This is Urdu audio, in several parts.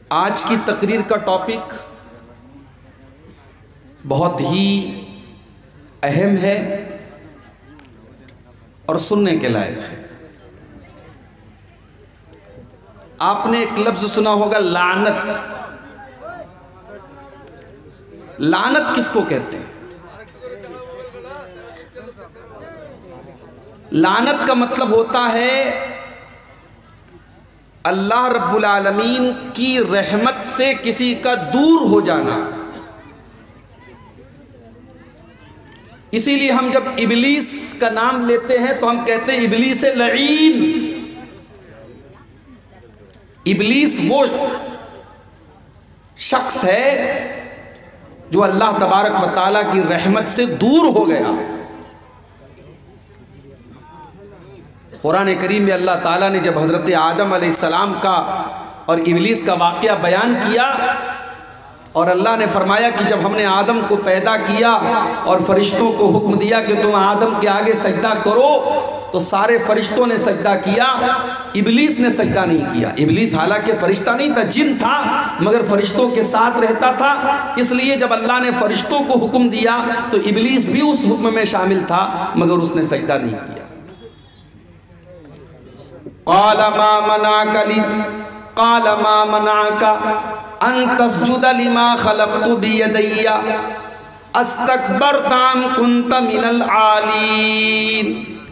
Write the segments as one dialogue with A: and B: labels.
A: آج کی تقریر کا ٹاپک بہت ہی اہم ہے اور سننے کے لائق ہے۔ آپ نے ایک لفظ سنا ہوگا لعنت۔ لعنت کس کو کہتے ہیں؟ لعنت کا مطلب ہوتا ہے اللہ رب العالمین کی رحمت سے کسی کا دور ہو جانا۔ اسی لیے ہم جب ابلیس کا نام لیتے ہیں تو ہم کہتے ہیں ابلیس لعین۔ ابلیس وہ شخص ہے جو اللہ تبارک و تعالیٰ کی رحمت سے دور ہو گیا۔ قرآن کریم میں اللہ تعالیٰ نے جب حضرت آدم علیہ السلام کا اور ابلیس کا واقعہ بیان کیا اور اللہ نے فرمایا کہ جب ہم نے آدم کو پیدا کیا اور فرشتوں کو حکم دیا کہ تم آدم کے آگے سجدہ کرو تو سارے فرشتوں نے سجدہ کیا، ابلیس نے سجدہ نہیں کیا۔ ابلیس حالانکہ فرشتہ نہیں تھا، جن تھا، مگر فرشتوں کے ساتھ رہتا تھا، اس لیے جب اللہ نے فرشتوں کو حکم دیا تو ابلیس بھی اس حکم میں شامل تھا مگر اس نے سجدہ نہیں کیا۔ قال ما منعك ان تسجد لما خلقت بيدي استكبرت ام كنت من العالين۔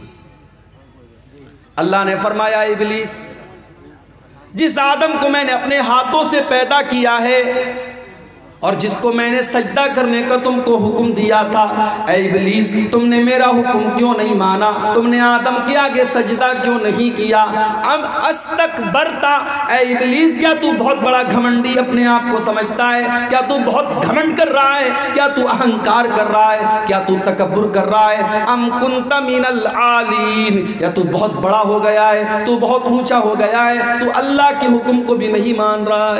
A: اللہ نے فرمایا ابلیس، جس آدم کو میں نے اپنے ہاتھوں سے پیدا کیا ہے اور جس کو میں نے سجدہ کرنے کا تم کو حکم دیا تھا، اے ابلیس تم نے میرا حکم کیوں نہیں مانا؟ تم نے آدم کے آگے سجدہ کیوں نہیں کیا؟ ام استکبرتا، اے ابلیس کیا تو بہت بڑا گھمنڈی اپنے آپ کو سمجھتا ہے؟ کیا تو بہت گھمنڈ کر رہا ہے؟ کیا تو اہنکار کر رہا ہے؟ کیا تو تکبر کر رہا ہے؟ ام کنت من العالین، یا تو بہت بڑا ہو گیا ہے، تو بہت اونچا ہو گیا ہے، تو اللہ کے حکم کو بھی نہیں مان رہا ہے؟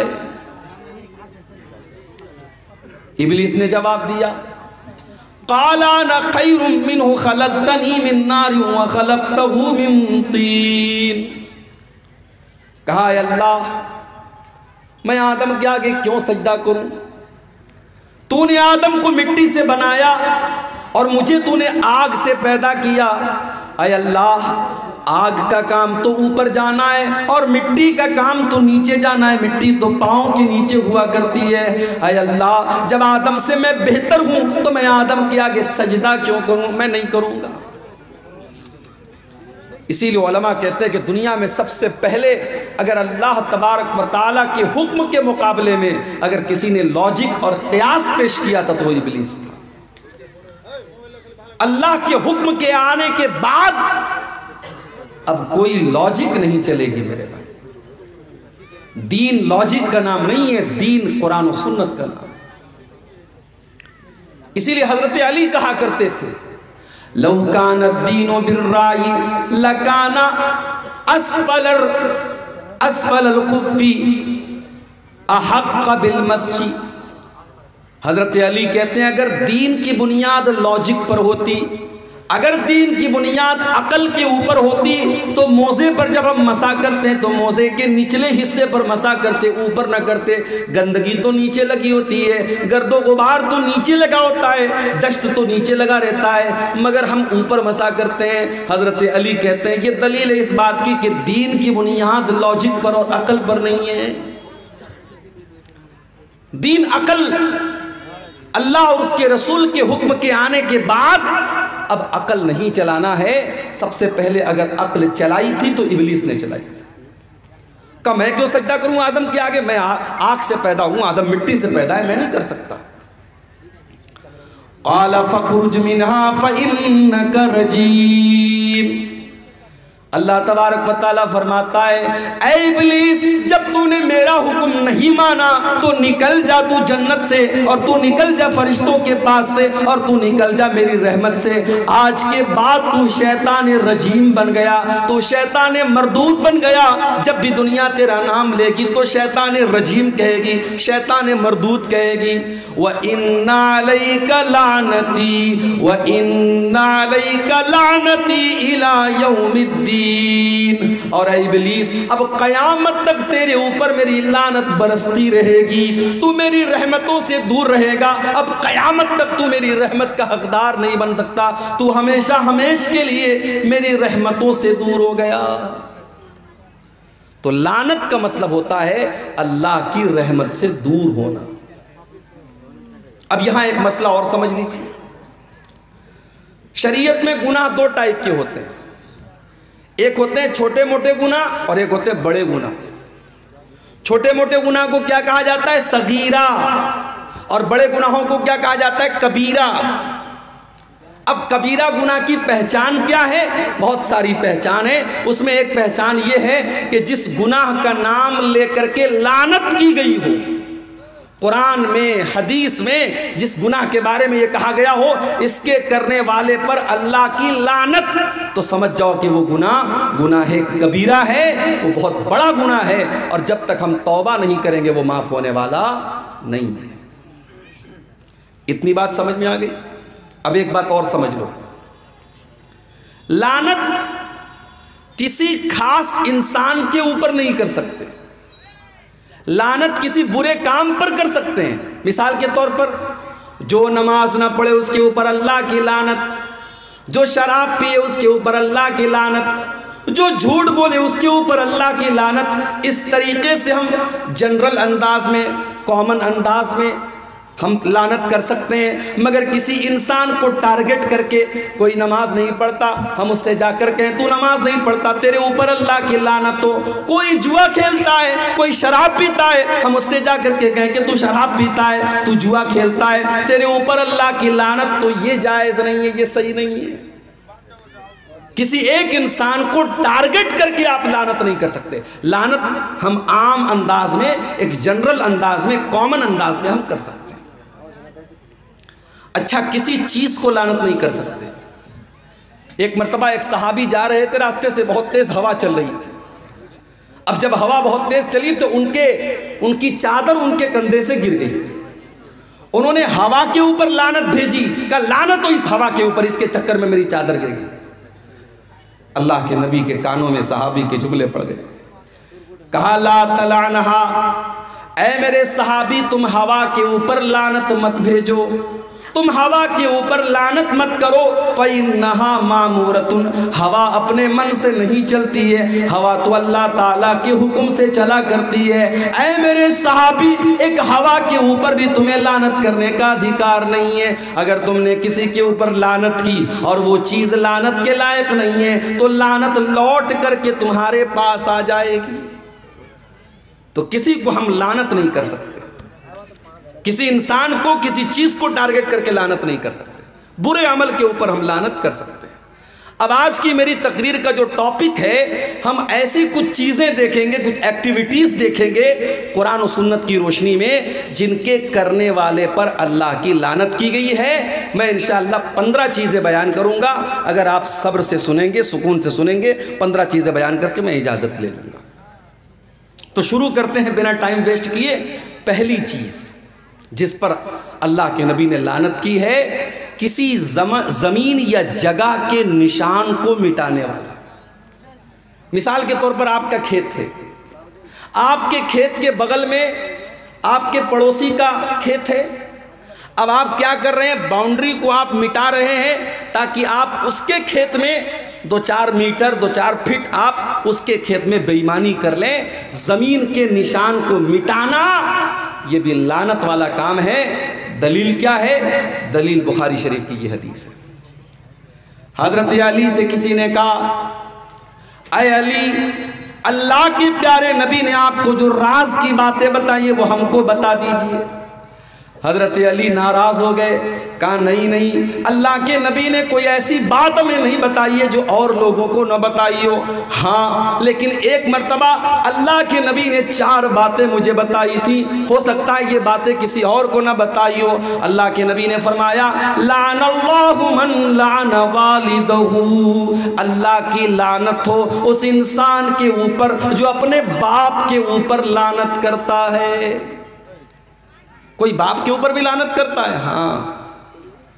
A: ابلیس نے جواب دیا، قال انا خیر منہ خلقتنی من نار وخلقتہ من طین۔ کہا اے اللہ میں آدم کے آگے کیوں سجدہ کروں؟ تو نے آدم کو مٹی سے بنایا اور مجھے تو نے آگ سے پیدا کیا۔ اے اللہ آگ کا کام تو اوپر جانا ہے اور مٹی کا کام تو نیچے جانا ہے، مٹی تو پاؤں کے نیچے ہوا کرتی ہے۔ اے اللہ جب آدم سے میں بہتر ہوں تو میں آدم کے آگے سجدہ کیوں کروں؟ میں نہیں کروں گا۔ اسی لیے علماء کہتے ہیں کہ دنیا میں سب سے پہلے اگر اللہ تبارک و تعالیٰ کے حکم کے مقابلے میں اگر کسی نے لاجک اور قیاس پیش کیا تھا تو وہ ابلیس تھا۔ اللہ کے حکم کے آنے کے بعد اب کوئی لاجک نہیں چلے گی میرے بھائی۔ دین لاجک کا نام نہیں ہے، دین قرآن و سنت کا نام۔ اسی لیے حضرت علی کہا کرتے تھے لو کان الدین بالرأی لکان اسفل الخف احق بالمسح۔ حضرت علی کہتے ہیں اگر دین کی بنیاد لاجک پر ہوتی، اگر دین کی بنیاد عقل کے اوپر ہوتی تو موزے پر جب ہم مسح کرتے ہیں تو موزے کے نچلے حصے پر مسح کرتے، اوپر نہ کرتے۔ گندگی تو نیچے لگی ہوتی ہے، گرد و غبار تو نیچے لگا ہوتا ہے، ڈسٹ تو نیچے لگا رہتا ہے، مگر ہم اوپر مسح کرتے ہیں۔ حضرت علی کہتے ہیں یہ دلیل ہے اس بات کی کہ دین کی بنیاد لاجک پر اور عقل پر نہیں ہے۔ دین عقل، اللہ اور اس کے رسول کے حکم کے آنے کے بعد اب عقل نہیں چلانا ہے۔ سب سے پہلے اگر عقل چلائی تھی تو ابلیس نے چلائی تھی۔ کہ میں کیوں سجدہ کروں آدم کے آگے؟ میں آگ سے پیدا ہوں، آدم مٹی سے پیدا ہے، میں نہیں کر سکتا۔ قال فخرج منها فإنك رجيم۔ اللہ تبارک و تعالیٰ فرماتا ہے اے ابلیس جب تو نے میرا حکم نہیں مانا تو نکل جا تو جنت سے، اور تو نکل جا فرشتوں کے پاس سے، اور تو نکل جا میری رحمت سے۔ آج کے بعد تو شیطان رجیم بن گیا، تو شیطان مردود بن گیا۔ جب بھی دنیا تیرا نام لے گی تو شیطان رجیم کہے گی، شیطان مردود کہے گی۔ وَإِنَّ عَلَيْكَ لَعْنَتِي وَإِنَّ عَلَيْكَ لَعْنَتِي إِلَى يَوْمِ الدِّينِ۔ تین، اور اے ابلیس اب قیامت تک تیرے اوپر میری لعنت برستی رہے گی، تو میری رحمتوں سے دور رہے گا، اب قیامت تک تو میری رحمت کا حقدار نہیں بن سکتا، تو ہمیشہ ہمیش کے لیے میری رحمتوں سے دور ہو گیا۔ تو لعنت کا مطلب ہوتا ہے اللہ کی رحمت سے دور ہونا۔ اب یہاں ایک مسئلہ اور سمجھ لیجیے، شریعت میں گناہ دو ٹائپ کے ہوتے ہیں، ایک ہوتے ہیں چھوٹے موٹے گناہ اور ایک ہوتے ہیں بڑے گناہ۔ چھوٹے موٹے گناہ کو کیا کہا جاتا ہے؟ صغیرہ، اور بڑے گناہوں کو کیا کہا جاتا ہے؟ کبیرہ۔ اب کبیرہ گناہ کی پہچان کیا ہے؟ بہت ساری پہچان ہے، اس میں ایک پہچان یہ ہے کہ جس گناہ کا نام لے کر کے لعنت کی گئی ہو، قرآن میں حدیث میں جس گناہ کے بارے میں یہ کہا گیا ہو اس کے کرنے والے پر اللہ کی لعنت، تو سمجھ جاؤ کہ وہ گناہ کبیرہ ہے، وہ بہت بڑا گناہ ہے، اور جب تک ہم توبہ نہیں کریں گے وہ معاف ہونے والا نہیں ہے۔ اتنی بات سمجھ میں آ گئی؟ اب ایک بات اور سمجھ لو، لعنت کسی خاص انسان کے اوپر نہیں کر سکتے، لعنت کسی برے کام پر کر سکتے ہیں۔ مثال کے طور پر جو نماز نہ پڑھے اس کے اوپر اللہ کی لعنت، جو شراب پیے اس کے اوپر اللہ کی لعنت، جو جھوٹ بولے اس کے اوپر اللہ کی لعنت۔ اس طریقے سے ہم جنرل انداز میں، کامن انداز میں ہم لعنت کر سکتے ہیں، مگر کسی انسان کو ٹارگٹ کر کے کوئی نماز نہیں پڑھتا، ہم اس سے جا کر کہیں تو نماز نہیں پڑھتا تیرے اوپر اللہ کی لعنت ہو۔ کوئی جوا کھیلتا ہے، کوئی شراب پیتا ہے، ہم اس سے جا کر کے کہیں کہ تو شراب پیتا ہے، تو جوا کھیلتا ہے، تیرے اوپر اللہ کی لعنت۔ تو یہ جائز نہیں ہے، یہ صحیح نہیں ہے۔ کسی ایک انسان کو ٹارگٹ کر کے آپ لعنت نہیں کر سکتے۔ لعنت ہم عام انداز میں، ایک جنرل انداز میں، کامن انداز میں ہم کر سکتے ہیں۔ اچھا، کسی چیز کو لعنت نہیں کر سکتے۔ ایک مرتبہ ایک صحابی جا رہے تھے، راستے سے بہت تیز ہوا چل رہی تھی۔ اب جب ہوا بہت تیز چلی تو ان کی چادر ان کے کندھے سے گر گئی۔ انہوں نے ہوا کے اوپر لعنت بھیجی، کہا لعنت ہو اس ہوا کے اوپر، اس کے چکر میں میری چادر گر گئی۔ اللہ کے نبی کے کانوں میں صحابی کے جملے پڑ گئے، کہا لا تلعنہا، اے میرے صحابی تم ہوا کے اوپر لعنت مت بھیجو، تم ہوا کے اوپر لعنت مت کرو، فَإِنَّهَا مَامُورَةٌ، ہوا اپنے من سے نہیں چلتی ہے، ہوا تو اللہ تعالیٰ کے حکم سے چلا کرتی ہے۔ اے میرے صحابی، ایک ہوا کے اوپر بھی تمہیں لعنت کرنے کا ادھیکار نہیں ہے۔ اگر تم نے کسی کے اوپر لعنت کی اور وہ چیز لعنت کے لائق نہیں ہے تو لعنت لوٹ کر کے تمہارے پاس آ جائے گی۔ تو کسی کو ہم لعنت نہیں کر سکتے، کسی انسان کو، کسی چیز کو ٹارگٹ کر کے لعنت نہیں کر سکتے، برے عمل کے اوپر ہم لعنت کر سکتے ہیں۔ اب آج کی میری تقریر کا جو ٹاپک ہے، ہم ایسی کچھ چیزیں دیکھیں گے، کچھ ایکٹیویٹیز دیکھیں گے قرآن و سنت کی روشنی میں، جن کے کرنے والے پر اللہ کی لعنت کی گئی ہے۔ میں انشاءاللہ 15 چیزیں بیان کروں گا، اگر آپ صبر سے سنیں گے، سکون سے سنیں گے، 15 چیزیں بیان کر کے میں اجازت لے لوں گا۔ تو شروع کرتے ہیں بنا ٹائم ویسٹ کیے۔ پہلی چیز جس پر اللہ کے نبی نے لعنت کی ہے، کسی زمین یا جگہ کے نشان کو مٹانے والا۔ مثال کے طور پر آپ کا کھیت ہے، آپ کے کھیت کے بغل میں آپ کے پڑوسی کا کھیت ہے، اب آپ کیا کر رہے ہیں؟ باؤنڈری کو آپ مٹا رہے ہیں تاکہ آپ اس کے کھیت میں 2-4 میٹر 2-4 فٹ آپ اس کے کھیت میں بے ایمانی کر لیں۔ زمین کے نشان کو مٹانا یہ بھی لعنت والا کام ہے۔ دلیل کیا ہے؟ دلیل بخاری شریف کی یہ حدیث ہے۔ حضرت علی سے کسی نے کہا، اے علی، اللہ کے پیارے نبی نے آپ کو جو راز کی باتیں بتائی وہ ہم کو بتا دیجئے۔ حضرت علی ناراض ہو گئے، کہا نہیں، اللہ کے نبی نے کوئی ایسی بات ہمیں نہیں بتائی ہے جو اور لوگوں کو نہ بتائی ہو، ہاں لیکن ایک مرتبہ اللہ کے نبی نے 4 باتیں مجھے بتائی تھی، ہو سکتا ہے یہ باتیں کسی اور کو نہ بتائی ہو۔ اللہ کے نبی نے فرمایا، لعن اللہ من لعن والدہ، اللہ کی لعنت ہو اس انسان کے اوپر جو اپنے باپ کے اوپر لعنت کرتا ہے۔ کوئی باپ کے اوپر بھی لعنت کرتا ہے؟ ہاں،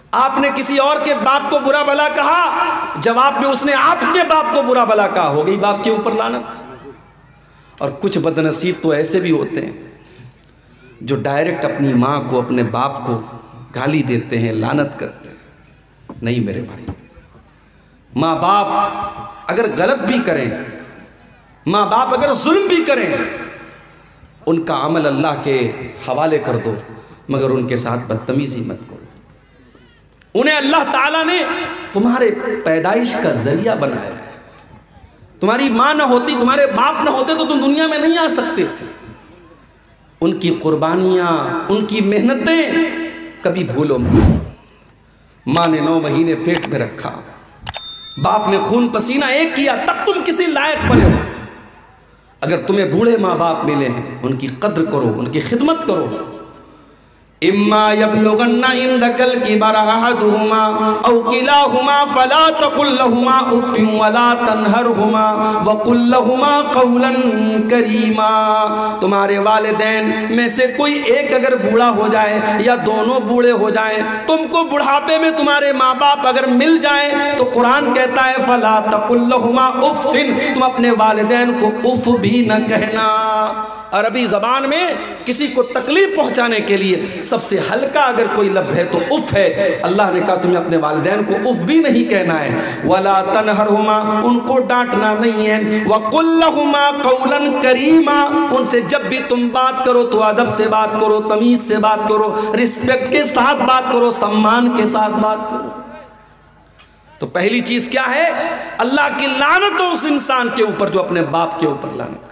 A: آپ نے کسی اور کے باپ کو برا بھلا کہا، جواب میں اس نے آپ کے باپ کو برا بھلا کہا، ہو گئی باپ کے اوپر لعنت۔ اور کچھ بدنصیب تو ایسے بھی ہوتے ہیں جو ڈائریکٹ اپنی ماں کو، اپنے باپ کو گالی دیتے ہیں، لعنت کرتے ہیں۔ نہیں میرے بھائی، ماں باپ اگر غلط بھی کریں، ماں باپ اگر ظلم بھی کریں، ان کا عمل اللہ کے حوالے کر دو، مگر ان کے ساتھ بدتمیزی مت کرو۔ انہیں اللہ تعالیٰ نے تمہارے پیدائش کا ذریعہ بنایا ہے۔ تمہاری ماں نہ ہوتی، تمہارے باپ نہ ہوتے تو تم دنیا میں نہیں آ سکتے تھے۔ ان کی قربانیاں، ان کی محنتیں کبھی بھولو مت۔ ماں نے 9 مہینے پیٹ میں رکھا، باپ نے خون پسینہ ایک کیا، تب تم کسی لائق بنے ہو۔ اگر تمہیں بوڑھے ماں باپ ملے ہیں، ان کی قدر کرو، ان کی خدمت کرو۔ اما یبلغن عندک الکبر احدہما او کلاہما فلا تقل لہما اف ولا تنہرہما وقل لہما قولا کریما۔ تمہارے والدین میں سے کوئی ایک اگر بوڑھا ہو جائے یا دونوں بوڑھے ہو جائیں، تم کو بڑھاپے میں تمہارے ماں باپ اگر مل جائیں تو قرآن کہتا ہے فلا تقل لہما اف، تم اپنے والدین کو اف بھی نہ کہنا۔ عربی زبان میں کسی کو تکلیف پہنچانے کے لیے سب سے ہلکا اگر کوئی لفظ ہے تو اف ہے۔ اللہ نے کہا تمہیں اپنے والدین کو اف بھی نہیں کہنا ہے۔ ولا تنہرہما، ان کو ڈانٹنا نہیں ہے۔ وقل لہما قولا کریما، ان سے جب بھی تم بات کرو تو ادب سے بات کرو، تمیز سے بات کرو، رسپیکٹ کے ساتھ بات کرو، سمان کے ساتھ بات کرو۔ تو پہلی چیز کیا ہے؟ اللہ کی لعنت ہو اس انسان کے اوپر جو اپنے باپ کے اوپر لعنت۔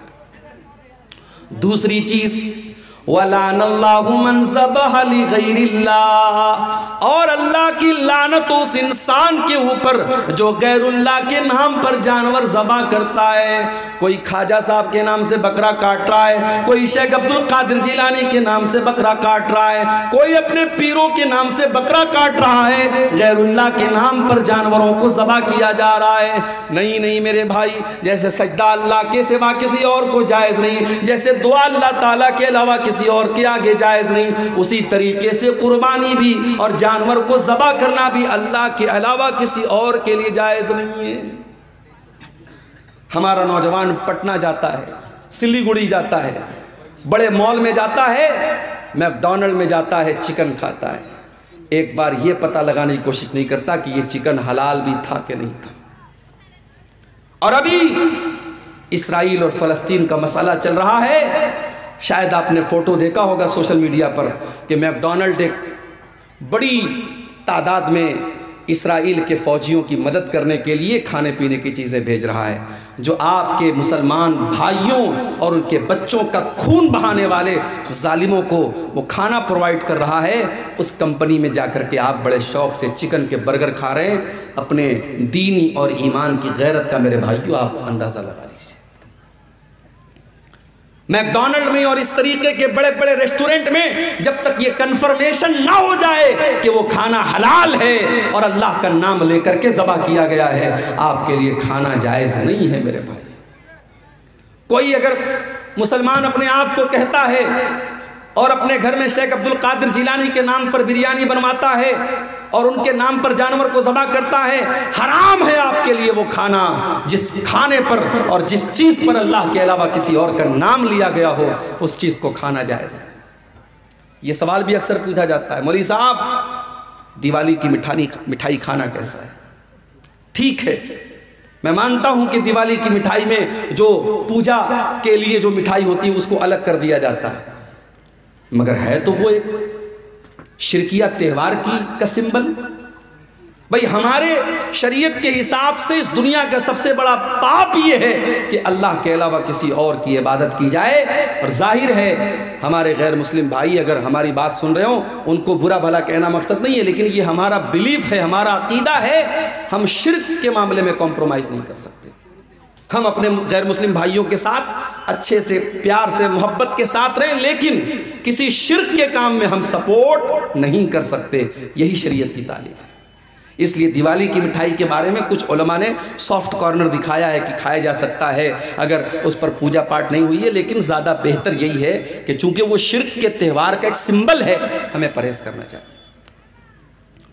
A: دوسری چیز وَلَعَنَ اللَّهُ مَنْ ذَبَحَ لِغَيْرِ اللَّهِ، اور اللہ کی لعنت اس انسان کے اوپر جو غیر اللہ کے نام پر جانور ذبح کرتا ہے۔ کوئی خواجہ صاحب کے نام سے بکرا کاٹ رہا ہے، کوئی شیخ عبد القادر جیلانی کے نام سے بکرا کاٹ رہا ہے، کوئی اپنے پیروں کے نام سے بکرا کاٹ رہا ہے، غیر اللہ کے نام پر جانوروں کو ذبح کیا جا رہا ہے۔ نہیں نہیں میرے بھائی، جیسے سجدہ اللہ کے سوا کسی اور کو جائز نہیں، جیسے دعا اللہ تعالیٰ کے علاوہ کسی اور کے آگے جائز نہیں، اسی طریقے سے قربانی بھی اور جانور کو ذبح کرنا بھی اللہ کے علاوہ کسی اور کے لیے جائز نہیں ہے۔ ہمارا نوجوان پٹنہ جاتا ہے، سلی گڑی جاتا ہے، بڑے مال میں جاتا ہے، میک ڈونلڈ میں جاتا ہے، چکن کھاتا ہے، ایک بار یہ پتہ لگانے کی کوشش نہیں کرتا کہ یہ چکن حلال بھی تھا کہ نہیں تھا۔ اور ابھی اسرائیل اور فلسطین کا مسئلہ چل رہا ہے، شاید آپ نے فوٹو دیکھا ہوگا سوشل میڈیا پر کہ میک ڈونلڈ ایک بڑی تعداد میں اسرائیل کے فوجیوں کی مدد کرنے کے لیے کھانے پینے کی چیزیں بھیج رہا ہے۔ جو آپ کے مسلمان بھائیوں اور ان کے بچوں کا خون بہانے والے ظالموں کو وہ کھانا پرووائڈ کر رہا ہے، اس کمپنی میں جا کر کے آپ بڑے شوق سے چکن کے برگر کھا رہے ہیں۔ اپنے دینی اور ایمان کی غیرت کا میرے بھائیوں آپ اندازہ لگا لیجیے۔ میک ڈونلڈ میں اور اس طریقے کے بڑے بڑے ریسٹورنٹ میں جب تک یہ کنفرمیشن نہ ہو جائے کہ وہ کھانا حلال ہے اور اللہ کا نام لے کر کے ذبح کیا گیا ہے، آپ کے لیے کھانا جائز نہیں ہے میرے بھائی۔ کوئی اگر مسلمان اپنے آپ کو کہتا ہے اور اپنے گھر میں شیخ عبد القادر جیلانی کے نام پر بریانی بنواتا ہے اور ان کے نام پر جانور کو ذبح کرتا ہے، حرام ہے آپ کے لیے وہ کھانا جس کھانے پر اور جس چیز پر اللہ کے علاوہ کسی اور کا نام لیا گیا ہو، اس چیز کو کھانا جائز ہے۔ یہ سوال بھی اکثر پوچھا جاتا ہے، مولوی صاحب دیوالی کی مٹھائی کھانا کیسا ہے؟ ٹھیک ہے، میں مانتا ہوں کہ دیوالی کی مٹھائی میں جو پوجا کے لیے جو مٹھائی ہوتی ہے اس کو الگ کر دیا جاتا ہے، مگر ہے تو وہ ایک شرکیہ تہوار کا سمبل۔ بھئی ہمارے شریعت کے حساب سے اس دنیا کا سب سے بڑا پاپ یہ ہے کہ اللہ کے علاوہ کسی اور کی عبادت کی جائے۔ اور ظاہر ہے ہمارے غیر مسلم بھائی اگر ہماری بات سن رہے ہوں، ان کو برا بھلا کہنا مقصد نہیں ہے، لیکن یہ ہمارا بلیف ہے، ہمارا عقیدہ ہے، ہم شرک کے معاملے میں کمپرومائز نہیں کر سکتے۔ ہم اپنے غیر مسلم بھائیوں کے ساتھ اچھے سے، پیار سے، محبت کے ساتھ رہیں، لیکن کسی شرک کے کام میں ہم سپورٹ نہیں کر سکتے۔ یہی شریعت کی تعلیم ہے۔ اس لیے دیوالی کی مٹھائی کے بارے میں کچھ علماء نے سافٹ کارنر دکھایا ہے کہ کھایا جا سکتا ہے اگر اس پر پوجا پاٹ نہیں ہوئی ہے، لیکن زیادہ بہتر یہی ہے کہ چونکہ وہ شرک کے تہوار کا ایک سمبل ہے، ہمیں پرہیز کرنا چاہیے۔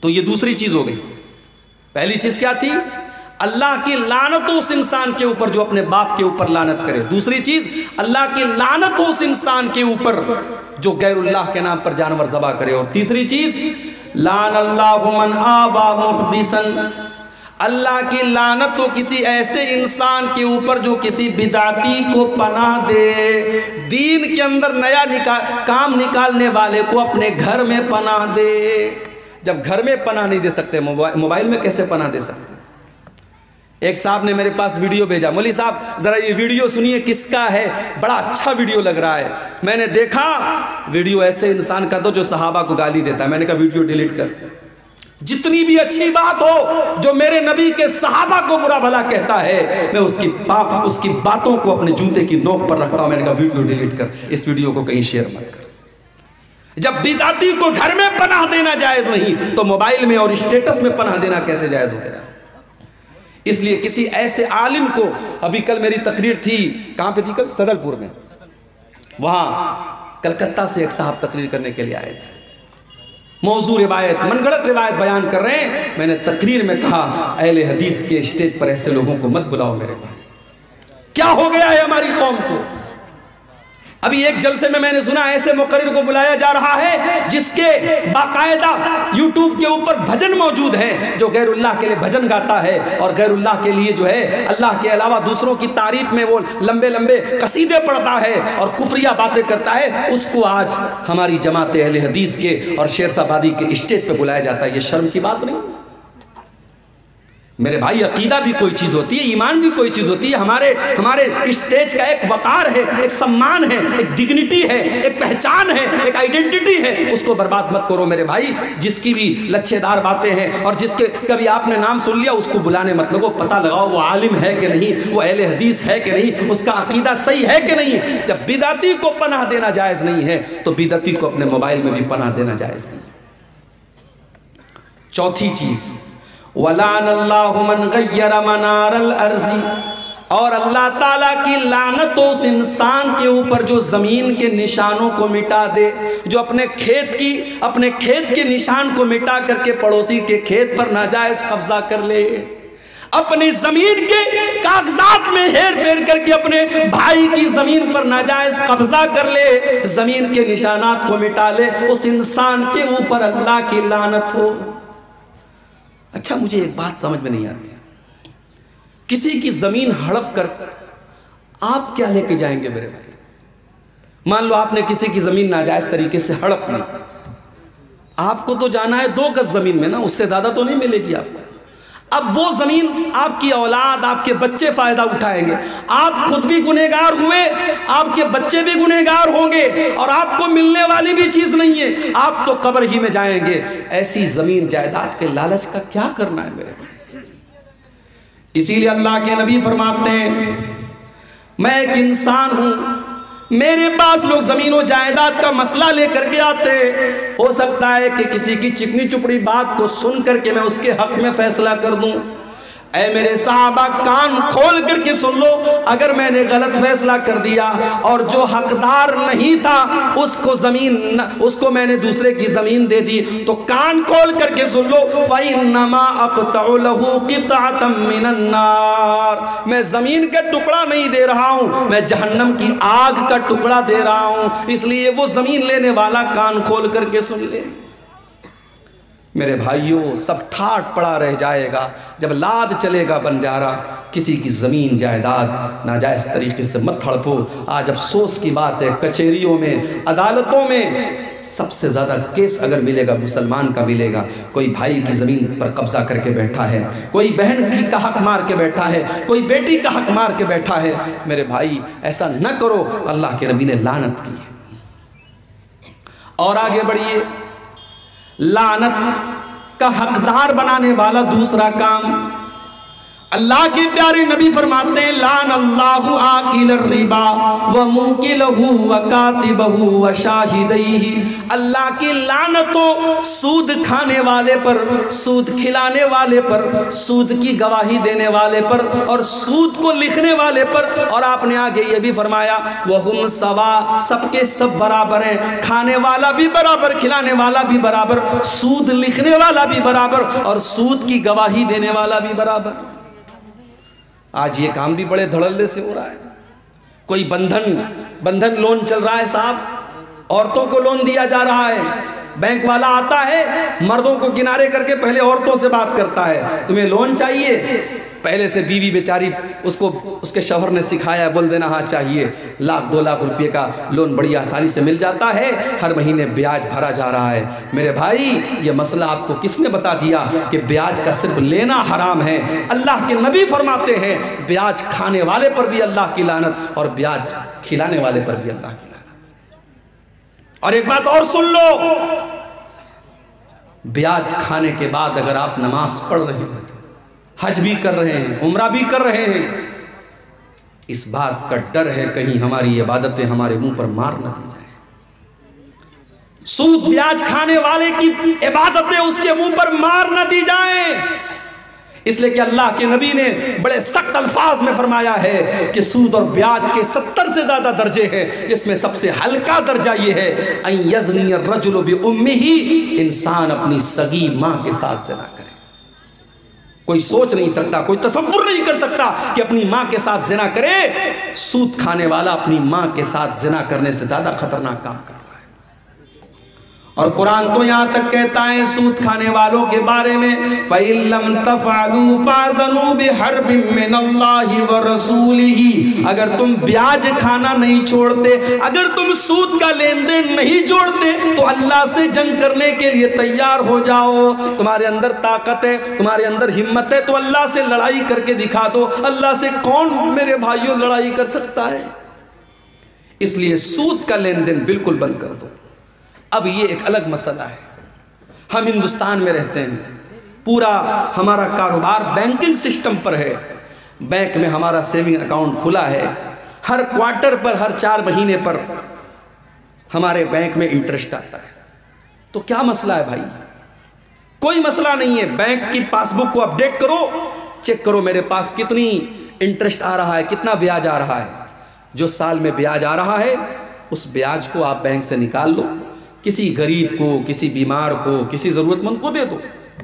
A: تو یہ دوسری چیز ہو گئی. پہلی چیز کیا تھی؟ اللہ کی لعنت ہو اس انسان کے اوپر جو اپنے باپ کے اوپر لعنت کرے. دوسری چیز اللہ کی لعنت ہو اس انسان کے اوپر جو غیر اللہ کے نام پر جانور ذبح کرے. اور تیسری چیز لعن اللہ من آوى محدثا، اللہ کی لعنت ہو کسی ایسے انسان کے اوپر جو کسی بدعتی کو پناہ دے، دین کے اندر نیا کام نکالنے والے کو اپنے گھر میں پناہ دے. جب گھر میں پناہ نہیں دے سکتے، موبائل میں کیسے پناہ دے سکتے؟ ایک صاحب نے میرے پاس ویڈیو بھیجا، مولوی صاحب ذرا یہ ویڈیو سنیے کس کا ہے، بڑا اچھا ویڈیو لگ رہا ہے. میں نے دیکھا ویڈیو ایسے انسان کا تو جو صحابہ کو گالی دیتا ہے. میں نے کہا ویڈیو ڈیلیٹ کر. جتنی بھی اچھی بات ہو جو میرے نبی کے صحابہ کو برا بھلا کہتا ہے، میں اس کی باتوں کو اپنے جوتے کی نوک پر رکھتا ہوں. میں نے کہا ویڈیو ڈیلیٹ کر، اس ویڈیو کو کہیں شیئر مت کر. جب بدعتی کو گھر میں پناہ دینا جائز نہیں تو موبائل میں اور اسٹیٹس میں پناہ دینا کیسے جائز ہو گیا؟ اس لیے کسی ایسے عالم کو، ابھی کل میری تقریر تھی، کہاں پہ تھی کل؟ صدل پور میں. وہاں کلکتہ سے ایک صاحب تقریر کرنے کے لیے آئے تھے. موضوع روایت، من گھڑت روایت بیان کر رہے ہیں. میں نے تقریر میں کہا اہل حدیث کے اسٹیج پر ایسے لوگوں کو مت بلاؤ میرے بھائی. کیا ہو گیا ہے ہماری قوم کو؟ ابھی ایک جلسے میں نے سنا ایسے مقرر کو بلایا جا رہا ہے جس کے باقاعدہ یوٹیوب کے اوپر بھجن موجود ہیں، جو غیر اللہ کے لیے بھجن گاتا ہے اور غیر اللہ کے لیے جو ہے اللہ کے علاوہ دوسروں کی تعریف میں وہ لمبے لمبے قصیدے پڑھتا ہے اور کفریہ باتیں کرتا ہے. اس کو آج ہماری جماعت اہل حدیث کے اور شیر آبادی کے اسٹیج پہ بلایا جاتا ہے. یہ شرم کی بات نہیں میرے بھائی. عقیدہ بھی کوئی چیز ہوتی ہے، ایمان بھی کوئی چیز ہوتی ہے. ہمارے اسٹیج کا ایک وقار ہے، ایک سمان ہے، ایک ڈگنیٹی ہے، ایک پہچان ہے، ایک آئیڈینٹی ہے. اس کو برباد مت کرو میرے بھائی. جس کی بھی لچھے دار باتیں ہیں اور جس کے کبھی آپ نے نام سن لیا اس کو بلانے مت لگو. پتہ لگاؤ وہ عالم ہے کہ نہیں، وہ اہل حدیث ہے کہ نہیں، اس کا عقیدہ صحیح ہے کہ نہیں. جب بدعتی کو پناہ دینا جائز نہیں ہے تو بدعتی کو اپنے موبائل میں بھی پناہ دینا جائز نہیں. چوتھی چیز وَلَعَنَ اللَّهُ مَنْ غَيَّرَ مَنَارَ الْأَرْضِ، اور اللہ تعالیٰ کی لعنت اس انسان کے اوپر جو زمین کے نشانوں کو مٹا دے، جو اپنے کھیت کے نشان کو مٹا کر کے پڑوسی کے کھیت پر ناجائز قبضہ کر لے، اپنی زمین کے کاغذات میں ہیر پھیر کر کے اپنے بھائی کی زمین پر ناجائز قبضہ کر لے، زمین کے نشانات کو مٹا لے، اس انسان کے اوپر اللہ کی لعنت ہو. اچھا مجھے ایک بات سمجھ میں نہیں آتی، کسی کی زمین ہڑپ کر آپ کیا لے کے جائیں گے میرے بھائی؟ مان لو آپ نے کسی کی زمین ناجائز طریقے سے ہڑپ لی، آپ کو تو جانا ہے 2 گز زمین میں نا، اس سے زیادہ تو نہیں ملے گی آپ کو. اب وہ زمین آپ کی اولاد، آپ کے بچے فائدہ اٹھائیں گے. آپ خود بھی گنہگار ہوئے، آپ کے بچے بھی گنہگار ہوں گے اور آپ کو ملنے والی بھی چیز نہیں ہے، آپ تو قبر ہی میں جائیں گے. ایسی زمین جائیداد کے لالچ کا کیا کرنا ہے میرے بھائی؟ اسی لیے اللہ کے نبی فرماتے ہیں میں ایک انسان ہوں، میرے پاس لوگ زمین و جائیداد کا مسئلہ لے کر کے آتے، ہو سکتا ہے کہ کسی کی چکنی چپڑی بات کو سن کر کے میں اس کے حق میں فیصلہ کر دوں. اے میرے صحابہ کان کھول کر کے سن لو، اگر میں نے غلط فیصلہ کر دیا اور جو حقدار نہیں تھا اس کو میں نے دوسرے کی زمین دے دی تو کان کھول کر کے سن لو، فَإِنَّمَا أَقْطَعُ لَهُ قِطْعَةً مِّنَ النَّارِ، میں زمین کا ٹکڑا نہیں دے رہا ہوں، میں جہنم کی آگ کا ٹکڑا دے رہا ہوں. اس لیے وہ زمین لینے والا کان کھول کر کے سن لے. میرے بھائیوں سب ٹھاٹ پڑا رہ جائے گا جب لاد چلے گا بنجارا. کسی کی زمین جائیداد ناجائز طریقے سے مت ہڑپو. آج افسوس کی بات ہے کچہریوں میں، عدالتوں میں سب سے زیادہ کیس اگر ملے گا مسلمان کا ملے گا. کوئی بھائی کی زمین پر قبضہ کر کے بیٹھا ہے، کوئی بہن کا حق مار کے بیٹھا ہے، کوئی بیٹی کا حق مار کے بیٹھا ہے. میرے بھائی ایسا نہ کرو، اللہ کے نبی نے لعنت کی ہے. اور آگے بڑھیے، لعنت کا حقدار بنانے والا دوسرا کام اللہ کے پیارے نبی فرماتے ہیں لعن اللہ آکل الربا وموکلہ وکاتبہ وشاہدیہ، اللہ کی لعنت ہو سود کھانے والے پر، سود کھلانے والے پر، سود کی گواہی دینے والے پر، اور سود کو لکھنے والے پر۔ اور آپ نے آگے یہ بھی فرمایا وہم سوا، سب کے سب برابر ہیں، کھانے والا بھی برابر، کھلانے والا بھی برابر، سود لکھنے والا بھی برابر، اور سود کی گواہی دینے والا بھی برابر۔ آج یہ کام بھی بڑے دھڑلے سے ہو رہا ہے۔ کوئی بندھن لون چل رہا ہے صاحب، عورتوں کو لون دیا جا رہا ہے، بینک والا آتا ہے مردوں کو کنارے کر کے پہلے عورتوں سے بات کرتا ہے، تمہیں لون چاہیے؟ پہلے سے بیوی بیچاری اس کے شوہر نے سکھایا، بول دینا ہاں چاہیے، 1,00,000 2 لاکھ روپے کا لون بڑی آسانی سے مل جاتا ہے، ہر مہینے بیاج بھرا جا رہا ہے۔ میرے بھائی یہ مسئلہ آپ کو کس نے بتا دیا کہ بیاج کا صرف لینا حرام ہے؟ اللہ کے نبی فرماتے ہیں بیاج کھانے والے پر بھی اللہ کی لعنت، اور بیاج کھلانے والے پر بھی اللہ کی لعنت۔ اور ایک بات اور سن لو، بیاج کھانے کے بعد اگر آپ نماز پڑھ رہے ہیں، حج بھی کر رہے ہیں، عمرہ بھی کر رہے ہیں، اس بات کا ڈر ہے کہیں ہماری عبادتیں ہمارے منہ پر مار نہ دی جائیں۔ سود بیاج کھانے والے کی عبادتیں اس کے منہ پر مار نہ دی جائیں، اس لیے کہ اللہ کے نبی نے بڑے سخت الفاظ میں فرمایا ہے کہ سود اور بیاج کے 70 سے زیادہ درجے ہیں، جس میں سب سے ہلکا درجہ یہ ہے ان یزنی الرجل بامہ، انسان اپنی سگی ماں کے ساتھ زنا کرے۔ کوئی سوچ نہیں سکتا، کوئی تصور نہیں کر سکتا کہ اپنی ماں کے ساتھ زنا کرے۔ سود کھانے والا اپنی ماں کے ساتھ زنا کرنے سے زیادہ خطرناک کام کر رہا ہے۔ اور قرآن تو یہاں تک کہتا ہے سود کھانے والوں کے بارے میں فَإِن لَّمْ تَفْعَلُوا فَأْذَنُوا بِحَرْبٍ مِّنَ اللَّهِ وَرَسُولِهِ، اگر تم بیاج کھانا نہیں چھوڑتے، اگر تم سود کا لین دین نہیں چھوڑتے تو اللہ سے جنگ کرنے کے لیے تیار ہو جاؤ۔ تمہارے اندر طاقت ہے، تمہارے اندر ہمت ہے تو اللہ سے لڑائی کر کے دکھا دو۔ اللہ سے کون میرے بھائیوں لڑائی کر سکتا ہے؟ اس لیے سود کا لین دین بالکل بند کر دو۔ اب یہ ایک الگ مسئلہ ہے، ہم ہندوستان میں رہتے ہیں، پورا ہمارا کاروبار بینکنگ سسٹم پر ہے، بینک میں ہمارا سیونگ اکاؤنٹ کھلا ہے، ہر کوارٹر پر، ہر 4 مہینے پر ہمارے بینک میں انٹرسٹ آتا ہے۔ تو کیا مسئلہ ہے بھائی؟ کوئی مسئلہ نہیں ہے، بینک کی پاس بک کو اپڈیٹ کرو، چیک کرو میرے پاس کتنی انٹرسٹ آ رہا ہے، کتنا بیاج آ رہا ہے۔ جو سال میں بیاج آ رہا ہے اس بیاج کو آپ بینک سے نکال لو، کسی غریب کو، کسی بیمار کو، کسی ضرورت مند کو دے دو۔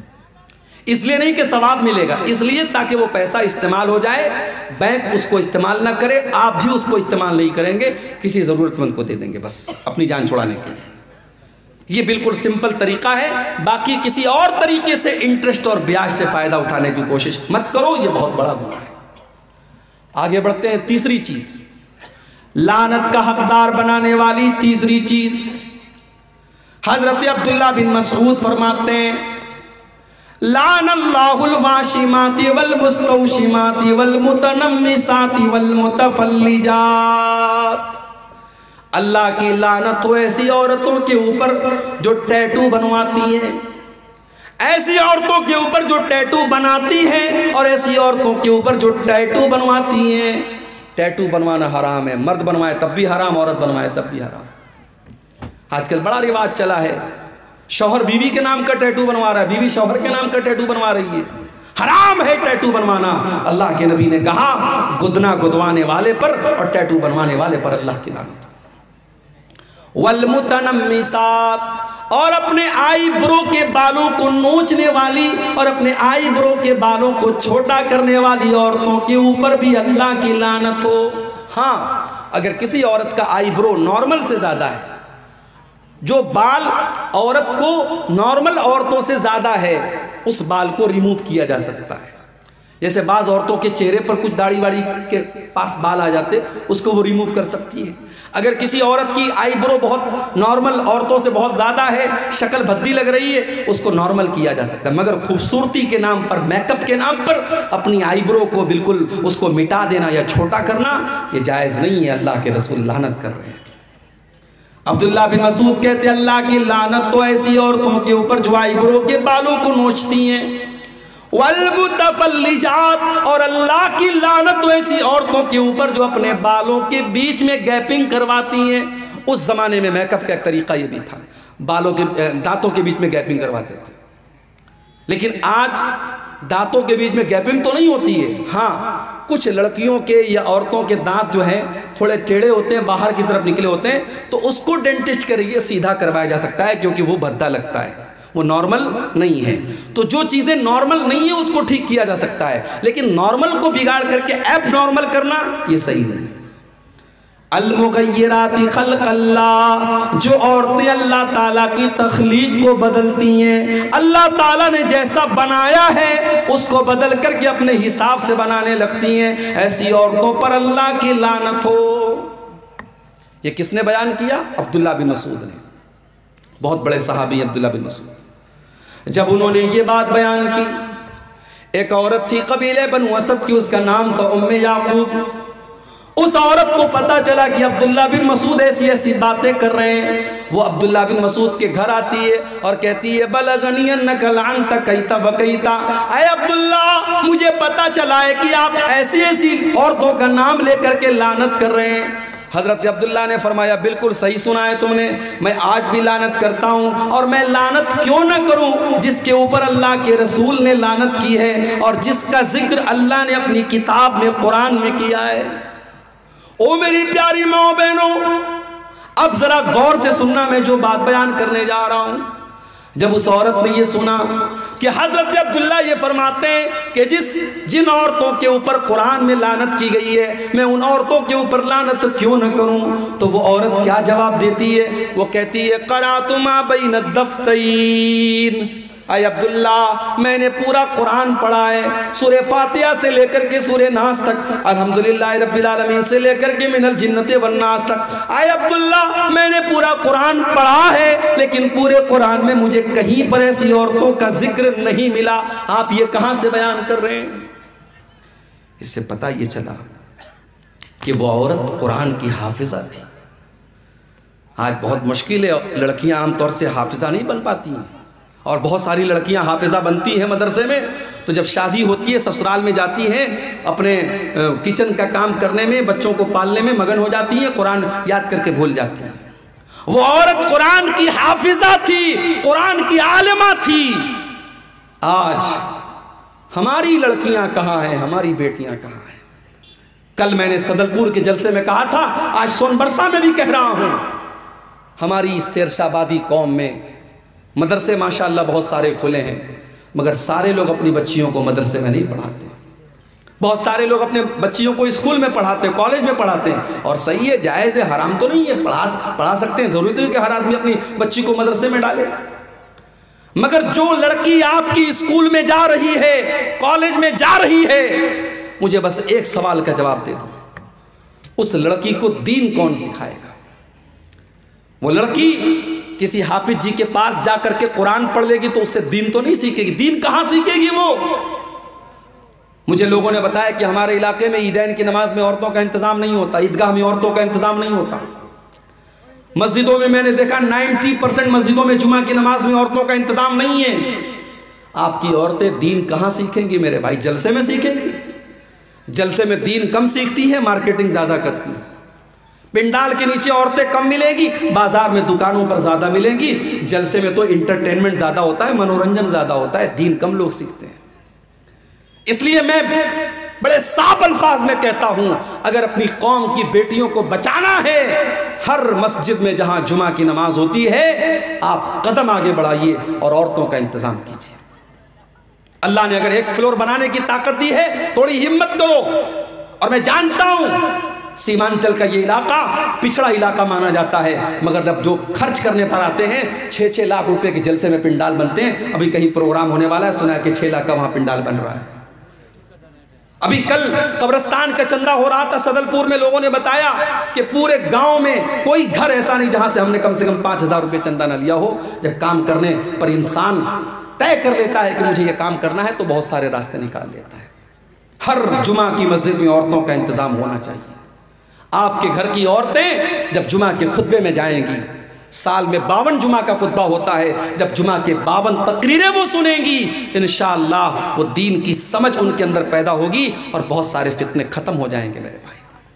A: اس لیے نہیں کہ ثواب ملے گا، اس لیے تاکہ وہ پیسہ استعمال ہو جائے، بینک اس کو استعمال نہ کرے، آپ بھی اس کو استعمال نہیں کریں گے، کسی ضرورت مند کو دے دیں گے بس اپنی جان چھڑانے کے لیے۔ یہ بالکل سمپل طریقہ ہے، باقی کسی اور طریقے سے انٹرسٹ اور بیاج سے فائدہ اٹھانے کی کوشش مت کرو، یہ بہت بڑا گناہ ہے۔ آگے بڑھتے ہیں، تیسری چیز، لعنت کا حقدار بنانے والی تیسری چیز، حضرت عبداللہ بن مسعود فرماتے ہیں لعن اللہ الواشمات والمستوشمات والمتنمسات والمتفلجات، اللہ کی لعنت ہو ایسی عورتوں کے اوپر جو ٹیٹو بنواتی ہیں، ایسی عورتوں کے اوپر جو ٹیٹو بناتی ہیں، اور ایسی عورتوں کے اوپر جو ٹیٹو بنواتی ہیں۔ ٹیٹو بنوانا حرام ہے، مرد بنوائے تب بھی حرام، عورت بنوائے تب بھی حرام۔ آج کل بڑا رواج چلا ہے، شوہر بیوی کے نام کا ٹیٹو بنوا رہا ہے، بیوی شوہر کے نام کا ٹیٹو بنوا رہی ہے۔ حرام ہے ٹیٹو بنوانا۔ اللہ کے نبی نے کہا گدنا گدوانے والے پر اور ٹیٹو بنوانے والے پر اللہ کی لعنت۔ والمتنمسات، اور اپنے آئی برو کے بالوں کو نوچنے والی اور اپنے آئی برو کے بالوں کو چھوٹا کرنے والی عورتوں کے اوپر بھی اللہ کی لعنت ہو۔ ہاں، اگر کسی عورت کا آئی برو نارمل سے زیادہ ہے، جو بال عورت کو نارمل عورتوں سے زیادہ ہے، اس بال کو ریموو کیا جا سکتا ہے۔ جیسے بعض عورتوں کے چہرے پر کچھ داڑھی واڑی کے پاس بال آ جاتے، اس کو وہ ریموو کر سکتی ہے۔ اگر کسی عورت کی آئی برو بہت نارمل عورتوں سے بہت زیادہ ہے، شکل بھدی لگ رہی ہے، اس کو نارمل کیا جا سکتا ہے، مگر خوبصورتی کے نام پر، میک اپ کے نام پر اپنی آئی برو کو بالکل اس کو مٹا دینا یا چھوٹا کرنا یہ جائز نہیں ہے۔ اللہ کے رسول لعنت کر رہے ہیں۔ عبداللہ بن مسعود کہتے ہیں اللہ کی لعنت تو ایسی عورتوں کے اوپر جو آئی برو کے بالوں کو نوچتی ہیں، والمتفلجات، اور اللہ کی لعنت ایسی عورتوں کے اوپر جو اپنے بالوں کے بیچ میں گیپنگ کرواتی ہیں۔ اس زمانے میں میک اپ کا ایک طریقہ یہ بھی تھا، بالوں کے دانتوں کے بیچ میں گیپنگ کرواتے تھے، لیکن آج دانتوں کے بیچ میں گیپنگ تو نہیں ہوتی ہے، ہاں کچھ لڑکیوں کے یا عورتوں کے دانت جو ہیں تھوڑے ٹیڑھے ہوتے ہیں، باہر کی طرف نکلے ہوتے ہیں، تو اس کو ڈینٹسٹ کے ذریعے سیدھا کروایا جا سکتا ہے، کیونکہ وہ بھدا لگتا ہے، وہ نارمل نہیں ہے۔ تو جو چیزیں نارمل نہیں ہیں اس کو ٹھیک کیا جا سکتا ہے، لیکن نارمل کو بگاڑ کر کے ایب نارمل کرنا یہ صحیح نہیں ہے۔ المغیرات خلق اللہ، جو عورتیں اللہ تعالیٰ کی تخلیق کو بدلتی ہیں، اللہ تعالیٰ نے جیسا بنایا ہے اس کو بدل کر کے اپنے حساب سے بنانے لگتی ہیں، ایسی عورتوں پر اللہ کی لعنت ہو۔ یہ کس نے بیان کیا؟ عبداللہ بن مسعود نے، بہت بڑے صحابی عبداللہ بن مسعود۔ جب انہوں نے یہ بات بیان کی، ایک عورت تھی قبیلے بنو اسد کی، اس کا نام تھا ام یعقوب۔ اس عورت کو پتا چلا کہ عبداللہ بن مسعود ایسی ایسی باتیں کر رہے ہیں، وہ عبداللہ بن مسعود کے گھر آتی ہے اور کہتی ہے بلغنی انک لعنت کیتا وکیتا، اے عبداللہ مجھے پتا چلا ہے کہ آپ ایسی ایسی عورتوں کا نام لے کر کے لعنت کر رہے ہیں۔ حضرت عبداللہ نے فرمایا بالکل صحیح سنا ہے تم نے، میں آج بھی لعنت کرتا ہوں، اور میں لعنت کیوں نہ کروں جس کے اوپر اللہ کے رسول نے لعنت کی ہے اور جس کا ذکر اللہ نے اپنی کتاب میں قرآن میں کیا ہے۔ او میری پیاری ماں بہنوں، اب ذرا غور سے سننا میں جو بات بیان کرنے جا رہا ہوں۔ جب اس عورت نے یہ سنا کہ حضرت عبداللہ یہ فرماتے ہیں کہ جن عورتوں کے اوپر قرآن میں لعنت کی گئی ہے میں ان عورتوں کے اوپر لعنت کیوں نہ کروں، تو وہ عورت کیا جواب دیتی ہے؟ وہ کہتی ہے قرأت ما بین الدفتین، اے عبداللہ میں نے پورا قرآن پڑھا ہے، سورہ فاتحہ سے لے کر کے سورہ ناس تک، الحمدللہ رب العالمین سے لے کر کے من الجنت والناس تک۔ اے عبداللہ میں نے پورا قرآن پڑھا ہے، لیکن پورے قرآن میں مجھے کہیں پر ایسی عورتوں کا ذکر نہیں ملا، آپ یہ کہاں سے بیان کر رہے ہیں؟ اس سے پتہ یہ چلا کہ وہ عورت قرآن کی حافظہ تھی۔ آج بہت مشکل ہے، لڑکیاں عام طور سے حافظہ نہیں بن پاتی ہیں، اور بہت ساری لڑکیاں حافظہ بنتی ہیں مدرسے میں، تو جب شادی ہوتی ہے سسرال میں جاتی ہیں، اپنے کچن کا کام کرنے میں، بچوں کو پالنے میں مگن ہو جاتی ہیں، قرآن یاد کر کے بھول جاتی ہیں۔ وہ عورت قرآن کی حافظہ تھی، قرآن کی عالمہ تھی۔ آج ہماری لڑکیاں کہاں ہیں، ہماری بیٹیاں کہاں ہیں؟ کل میں نے صدلپور کے جلسے میں کہا تھا، آج سون برسا میں بھی کہہ رہا ہوں، ہماری سیرسہ آبادی قوم میں مدرسے ماشاءاللہ بہت سارے کھلے ہیں، مگر سارے لوگ اپنی بچیوں کو مدرسے میں نہیں پڑھاتے۔ بہت سارے لوگ اپنے بچیوں کو اسکول میں پڑھاتے ہیں، کالج میں پڑھاتے ہیں، اور صحیح ہے، جائز ہے، حرام تو نہیں ہے، پڑھا سکتے ہیں، ضروری تو ہے کہ ہر آدمی اپنی بچی کو مدرسے میں ڈالے۔ مگر جو لڑکی آپ کی اسکول میں جا رہی ہے، کالج میں جا رہی ہے، مجھے بس ایک سوال کا جواب دے دو، اس لڑکی کو دین کون سکھائے گا؟ وہ لڑکی کسی حافظ جی کے پاس جا کر کے قرآن پڑھ لے گی تو اس سے دین تو نہیں سیکھے گی، دین کہاں سیکھے گی وہ؟ مجھے لوگوں نے بتایا کہ ہمارے علاقے میں عیدین کی نماز میں عورتوں کا انتظام نہیں ہوتا، عیدگاہ میں عورتوں کا انتظام نہیں ہوتا، مسجدوں میں میں نے دیکھا 90% مسجدوں میں جمعہ کی نماز میں عورتوں کا انتظام نہیں ہے۔ آپ کی عورتیں دین کہاں سیکھیں گی میرے بھائی؟ جلسے میں سیکھیں گی؟ جلسے میں دین کم سیکھتی ہیں، مارکیٹنگ زیادہ کرتی ہیں۔ پنڈال کے نیچے عورتیں کم ملیں گی، بازار میں دکانوں پر زیادہ ملیں گی۔ جلسے میں تو انٹرٹینمنٹ زیادہ ہوتا ہے، منورنجن زیادہ ہوتا ہے، دین کم لوگ سیکھتے ہیں۔ اس لیے میں بڑے صاف الفاظ میں کہتا ہوں، اگر اپنی قوم کی بیٹیوں کو بچانا ہے، ہر مسجد میں جہاں جمعہ کی نماز ہوتی ہے آپ قدم آگے بڑھائیے اور عورتوں کا انتظام کیجیے۔ اللہ نے اگر ایک فلور بنانے کی طاقت دی ہے، تھوڑی ہمت کرو۔ اور میں جانتا ہوں سیمانچل کا یہ علاقہ پچھڑا علاقہ مانا جاتا ہے، مگر جب جو خرچ کرنے پر آتے ہیں 6-6 لاکھ روپے کے جلسے میں پنڈال بنتے ہیں۔ ابھی کہیں پروگرام ہونے والا ہے، سنا ہے کہ 6 لاکھ کا وہاں پنڈال بن رہا ہے۔ ابھی کل قبرستان کا چندہ ہو رہا تھا صدلپور میں، لوگوں نے بتایا کہ پورے گاؤں میں کوئی گھر ایسا نہیں جہاں سے ہم نے کم سے کم 5000 روپے چندہ نہ لیا ہو۔ جب کام کرنے پر انسان طے کر لیتا ہے کہ مجھے یہ کام کرنا ہے تو بہت سارے راستے نکال لیتا ہے۔ ہر جمعہ کی مسجد میں عورتوں کا انتظام ہونا چاہیے۔ آپ کے گھر کی عورتیں جب جمعہ کے خطبے میں جائیں گی، سال میں 52 جمعہ کا خطبہ ہوتا ہے، جب جمعہ کے 52 تقریریں وہ سنیں گی انشاءاللہ وہ دین کی سمجھ ان کے اندر پیدا ہوگی اور بہت سارے فتنے ختم ہو جائیں گے میرے بھائی۔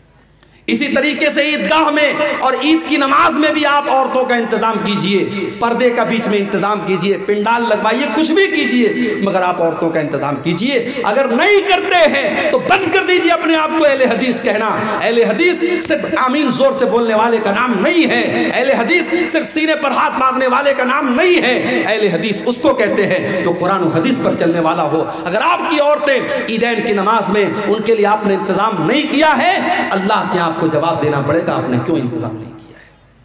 A: اسی طریقے سے عیدگاہ میں اور عید کی نماز میں بھی آپ عورتوں کا انتظام کیجئے، پردے کا بیچ میں انتظام کیجئے، پنڈال لگوائیے، کچھ بھی کیجئے، مگر آپ عورتوں کا انتظام کیجئے۔ اگر نہیں کرتے ہیں تو بند کر دیجئے اپنے آپ کو اہل حدیث کہنا۔ اہل حدیث صرف آمین زور سے بولنے والے کا نام نہیں ہے، اہل حدیث صرف سینے پر ہاتھ مارنے والے کا نام نہیں ہے، اہل حدیث اس کو کہتے ہیں جو قرآن و حدیث پر چلنے والا ہو۔ اگر آپ کی عورتیں عیدین کی نماز میں ان کے لیے آپ نے انتظام نہیں کیا ہے، اللہ کے کو جواب دینا پڑے گا آپ نے کیوں انتظام نہیں کیا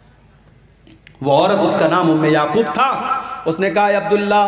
A: ہے۔ وہ عورت، اس کا نام ام یعقوب تھا، اس نے کہا عبداللہ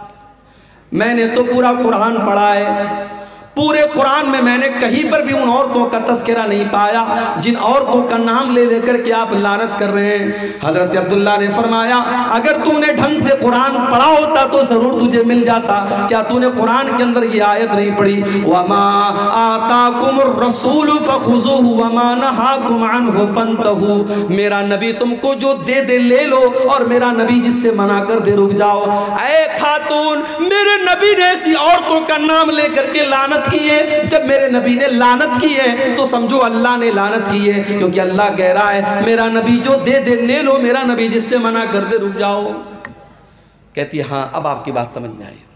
A: میں نے تو پورا قرآن پڑھا ہے، پورے قرآن میں نے کہیں پر بھی ان عورتوں کا تذکرہ نہیں پایا جن عورتوں کا نام لے لے کر کے آپ لعنت کر رہے ہیں۔ حضرت عبداللہ نے فرمایا اگر تو نے ڈھنگ سے قرآن پڑھا ہوتا تو ضرور تجھے مل جاتا، کیا تو نے قرآن کے اندر یہ آیت نہیں پڑھی وَمَا آتَاكُمُ الرَّسُولُ فَخُذُوهُ وَمَا نَهَاكُمْ عَنْهُ فَانْتَهُوا، میرا نبی تم کو جو دے دے لے لو اور میرا نبی جس سے منع کر دے رک جاؤ۔ اے خاتون، میرے نبی نے ایسی عورتوں کا نام لے کر کے لعنت کی ہے، جب میرے نبی نے لعنت کی ہے تو سمجھو اللہ نے لعنت کی ہے، کیونکہ اللہ کہہ رہا ہے میرا نبی جو دے دے لے لو، میرا نبی جس سے منع کر دے رک جاؤ۔ کہتی ہے ہاں اب آپ کی بات سمجھ میں آئی۔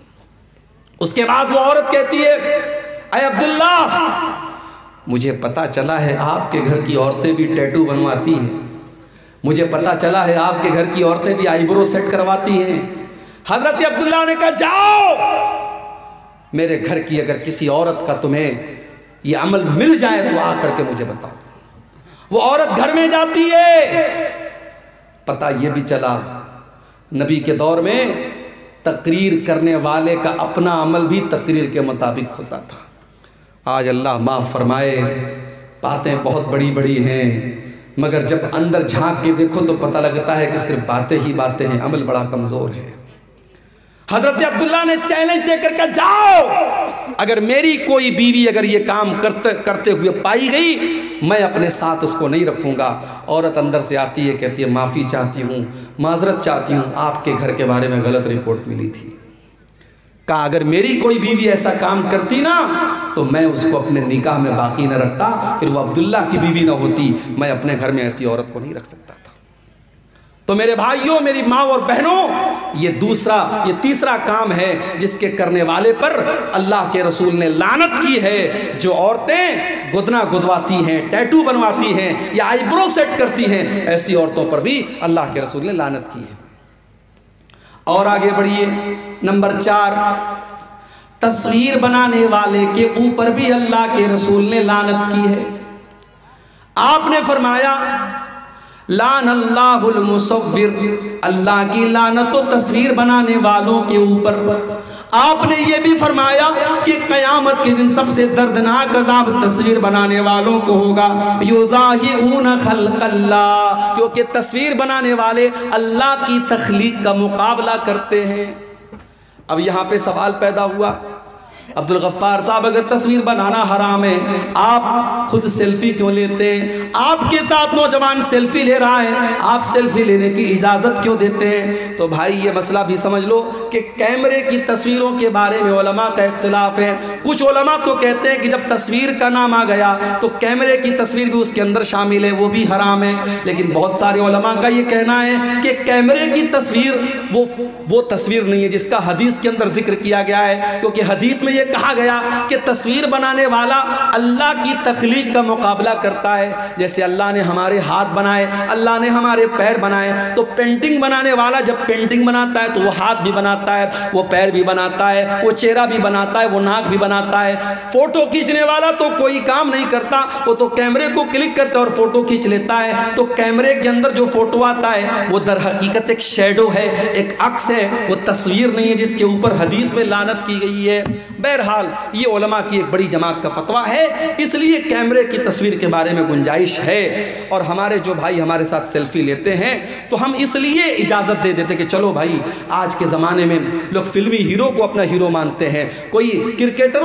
A: اس کے بعد وہ عورت کہتی ہے اے عبداللہ مجھے پتا چلا ہے آپ کے گھر کی عورتیں بھی ٹیٹو بنواتی ہیں، مجھے پتا چلا ہے آپ کے گھر کی عورتیں بھی آئی برو سیٹ کرواتی ہیں۔ حضرت عبداللہ نے کہا جاؤ میرے گھر کی اگر کسی عورت کا تمہیں یہ عمل مل جائے تو آ کر کے مجھے بتاؤ۔ وہ عورت گھر میں جاتی ہے، پتہ یہ بھی چلا نبی کے دور میں تقریر کرنے والے کا اپنا عمل بھی تقریر کے مطابق ہوتا تھا۔ آج اللہ معاف فرمائے باتیں بہت بڑی بڑی ہیں، مگر جب اندر جھانک کے دیکھو تو پتہ لگتا ہے کہ صرف باتیں ہی باتیں ہیں، عمل بڑا کمزور ہے۔ حضرت عبداللہ نے چیلنج دے کر کہا جاؤ اگر میری کوئی بیوی اگر یہ کام کرتے ہوئے پائی گئی میں اپنے ساتھ اس کو نہیں رکھوں گا۔ عورت اندر سے آتی ہے، کہتی ہے معافی چاہتی ہوں، معذرت چاہتی ہوں، آپ کے گھر کے بارے میں غلط رپورٹ ملی تھی۔ کہا اگر میری کوئی بیوی ایسا کام کرتی نا تو میں اس کو اپنے نکاح میں باقی نہ رکھتا، پھر وہ عبداللہ کی بیوی نہ ہوتی، میں اپنے گھر میں ایسی عورت کو نہیں رکھ سکتا تھا۔ تو میرے بھائیوں، میری ماں اور بہنوں، یہ تیسرا کام ہے جس کے کرنے والے پر اللہ کے رسول نے لعنت کی ہے۔ جو عورتیں گدنا گدواتی ہیں، ٹیٹو بنواتی ہیں یا آئی برو سیٹ کرتی ہیں، ایسی عورتوں پر بھی اللہ کے رسول نے لعنت کی ہے۔ اور آگے بڑھیے، نمبر 4، تصویر بنانے والے کے اوپر بھی اللہ کے رسول نے لعنت کی ہے۔ آپ نے فرمایا لعن اللہ المصور، اللہ کی لعنت و تصویر بنانے والوں کے اوپر۔ آپ نے یہ بھی فرمایا کہ قیامت کے دن سب سے دردناک عذاب تصویر بنانے والوں کو ہوگا، یضاہئون خلق اللہ، کیونکہ تصویر بنانے والے اللہ کی تخلیق کا مقابلہ کرتے ہیں۔ اب یہاں پہ سوال پیدا ہوا، عبدالغفار صاحب اگر تصویر بنانا حرام ہے، آپ خود سیلفی کیوں لیتے ہیں؟ آپ کے ساتھ نوجوان سیلفی لے رہا ہے، آپ سیلفی لینے کی اجازت کیوں دیتے ہیں؟ تو بھائی یہ مسئلہ بھی سمجھ لو کہ کیمرے کی تصویروں کے بارے میں علماء کا اختلاف ہے۔ کچھ علماء تو کہتے ہیں کہ جب تصویر کا نام آ گیا تو کیمرے کی تصویر بھی اس کے اندر شامل ہے، وہ بھی حرام ہے۔ لیکن بہت سارے علماء کا یہ کہنا ہے کہ کیمرے کی تصویر وہ تصویر نہیں ہے جس کا حدیث کے اندر ذکر کیا گیا ہے، کیونکہ حدیث میں یہ کہا گیا کہ تصویر بنانے والا اللہ کی تخلیق کا مقابلہ کرتا ہے۔ جیسے اللہ نے ہمارے ہاتھ بنائے، اللہ نے ہمارے پیر بنائے، تو پینٹنگ بنانے والا جب پینٹنگ بناتا ہے تو وہ ہاتھ بھی بناتا ہے، وہ پیر بھی بناتا ہے، وہ چہرہ بھی بناتا ہے، وہ ناک بھی بناتا ہے۔ فوٹو کھینچنے والا تو کوئی کام نہیں کرتا، وہ تو کیمرے کو کلک کرتا ہے اور فوٹو کھینچ لیتا ہے۔ تو کیمرے کے اندر جو فوٹو آتا ہے وہ در حقیقت ایک شیڈو ہے، ایک عکس ہے، وہ تصویر نہیں ہے جس کے اوپر حدیث میں لعنت کی گئی ہے۔ بہرحال یہ علماء کی ایک بڑی جماعت کا فتویٰ ہے، اس لیے کیمرے کی تصویر کے بارے میں گنجائش ہے۔ اور ہمارے جو بھائی ہمارے ساتھ سیلفی لیتے ہیں تو ہم اس لیے اجازت دے دیتے کہ چلو بھائی آج کے زمانے میں لوگ فلمی ہیرو کو اپنا ہیرو مانتے ہیں، کوئی کرکٹروں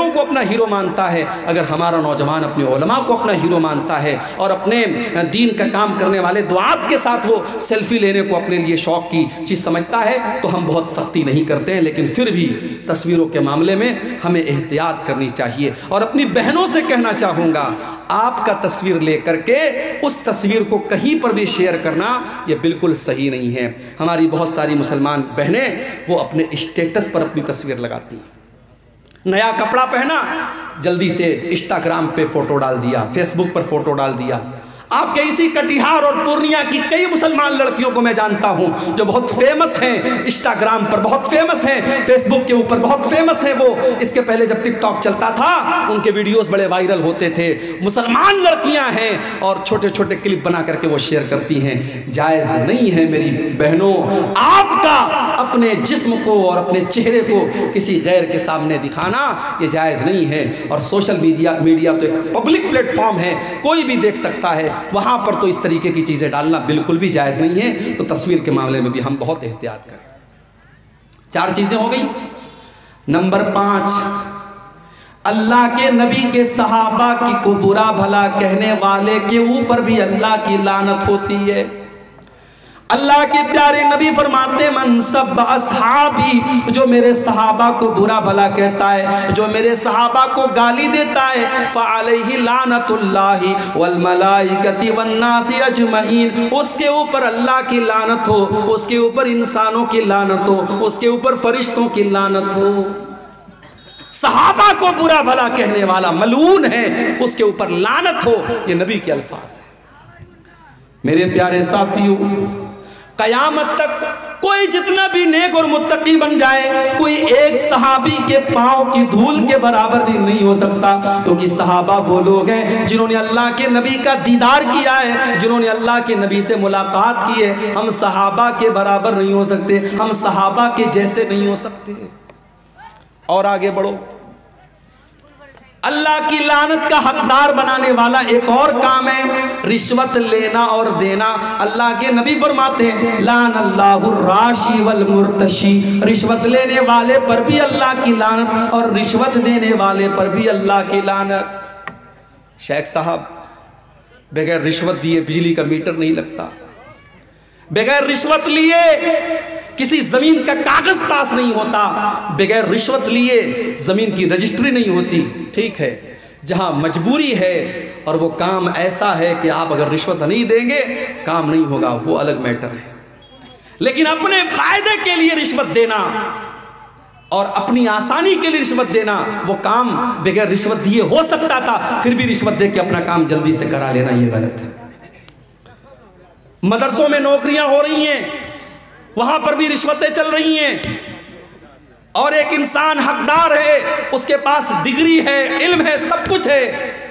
A: بہنوں کو اپنا ہیرو مانتا ہے، اگر ہمارا نوجوان اپنے علماء کو اپنا ہیرو مانتا ہے اور اپنے دین کا کام کرنے والے دعات کے ساتھ وہ سیلفی لینے کو اپنے لیے شوق کی چیز سمجھتا ہے، تو ہم بہت سختی نہیں کرتے ہیں، لیکن پھر بھی تصویروں کے معاملے میں ہمیں احتیاط کرنی چاہیے۔ اور اپنی بہنوں سے کہنا چاہوں گا، آپ کا تصویر لے کر کے اس تصویر کو کہیں پر بھی شیئر کرنا یہ بالکل صحیح نہیں ہے۔ ہماری بہت ساری مسلمان بہنیں وہ اپنے اسٹیٹس پر اپنی تصویر لگاتی ہیں، نیا کپڑا پہنا جلدی سے انسٹاگرام پہ فوٹو ڈال دیا، فیس بک پر فوٹو ڈال دیا۔ آپ کے اسی کٹیہار اور پورنیہ کی کئی مسلمان لڑکیوں کو میں جانتا ہوں جو بہت فیمس ہیں، انسٹاگرام پر بہت فیمس ہیں، فیس بک کے اوپر بہت فیمس ہیں۔ وہ اس کے پہلے جب ٹک ٹاک چلتا تھا ان کے ویڈیوز بڑے وائرل ہوتے تھے، مسلمان لڑکیاں ہیں اور چھوٹے چھوٹے کلپ بنا کر کے وہ شیئر کرتی ہیں۔ جائز نہیں ہے میری بہنوں آپ کا اپنے جسم کو اور اپنے چہرے کو کسی غیر کے سامنے دکھانا، یہ جائز نہیں ہے۔ اور سوشل میڈیا تو ایک پبلک پلیٹ فارم ہے، کوئی بھی دیکھ سکتا ہے، وہاں پر تو اس طریقے کی چیزیں ڈالنا بالکل بھی جائز نہیں ہے۔ تو تصویر کے معاملے میں بھی ہم بہت احتیاط کریں۔ 4 چیزیں ہو گئی۔ نمبر 5، اللہ کے نبی کے صحابہ کو برا بھلا کہنے والے کے اوپر بھی اللہ کی لعنت ہوتی ہے۔ اللہ کے پیارے نبی فرماتے من سب اصحابی، جو میرے صحابہ کو برا بھلا کہتا ہے، جو میرے صحابہ کو گالی دیتا ہے، فعلیہ لعنت اللہ والملائکۃ والناس اجمعین، اس کے اوپر اللہ کی لعنت ہو، اس کے اوپر انسانوں کی لعنت ہو، اس کے اوپر فرشتوں کی لعنت ہو۔ صحابہ کو برا بھلا کہنے والا ملعون ہے، اس کے اوپر لعنت ہو، یہ نبی کے الفاظ ہیں۔ میرے پیارے ساتھیوں، قیامت تک کوئی جتنا بھی نیک اور متقی بن جائے، کوئی ایک صحابی کے پاؤں کی دھول کے برابر بھی نہیں ہو سکتا، کیونکہ صحابہ وہ لوگ ہیں جنہوں نے اللہ کے نبی کا دیدار کیا ہے، جنہوں نے اللہ کے نبی سے ملاقات کی ہے۔ ہم صحابہ کے برابر نہیں ہو سکتے، ہم صحابہ کے جیسے نہیں ہو سکتے۔ اور آگے بڑھو، اللہ کی لعنت کا حقدار بنانے والا ایک اور کام ہے رشوت لینا اور دینا۔ اللہ کے نبی فرماتے ہیں لعن اللہ الراشی والمرتشی، رشوت لینے والے پر بھی اللہ کی لعنت اور رشوت دینے والے پر بھی اللہ کی لعنت۔ شیخ صاحب، بغیر رشوت دیے بجلی کا میٹر نہیں لگتا، بغیر رشوت لیے کسی زمین کا کاغذ پاس نہیں ہوتا، بغیر رشوت لیے زمین کی رجسٹری نہیں ہوتی۔ ٹھیک ہے، جہاں مجبوری ہے اور وہ کام ایسا ہے کہ آپ اگر رشوت نہیں دیں گے کام نہیں ہوگا، وہ الگ میٹر ہے۔ لیکن اپنے فائدے کے لیے رشوت دینا اور اپنی آسانی کے لیے رشوت دینا، وہ کام بغیر رشوت دیے ہو سکتا تھا، پھر بھی رشوت دے کے اپنا کام جلدی سے کرا لینا یہ غلط ہے۔ مدرسوں میں نوکریاں ہو رہی ہیں، وہاں پر بھی رشوتیں چل رہی ہیں، اور ایک انسان حقدار ہے، اس کے پاس ڈگری ہے، علم ہے، سب کچھ ہے،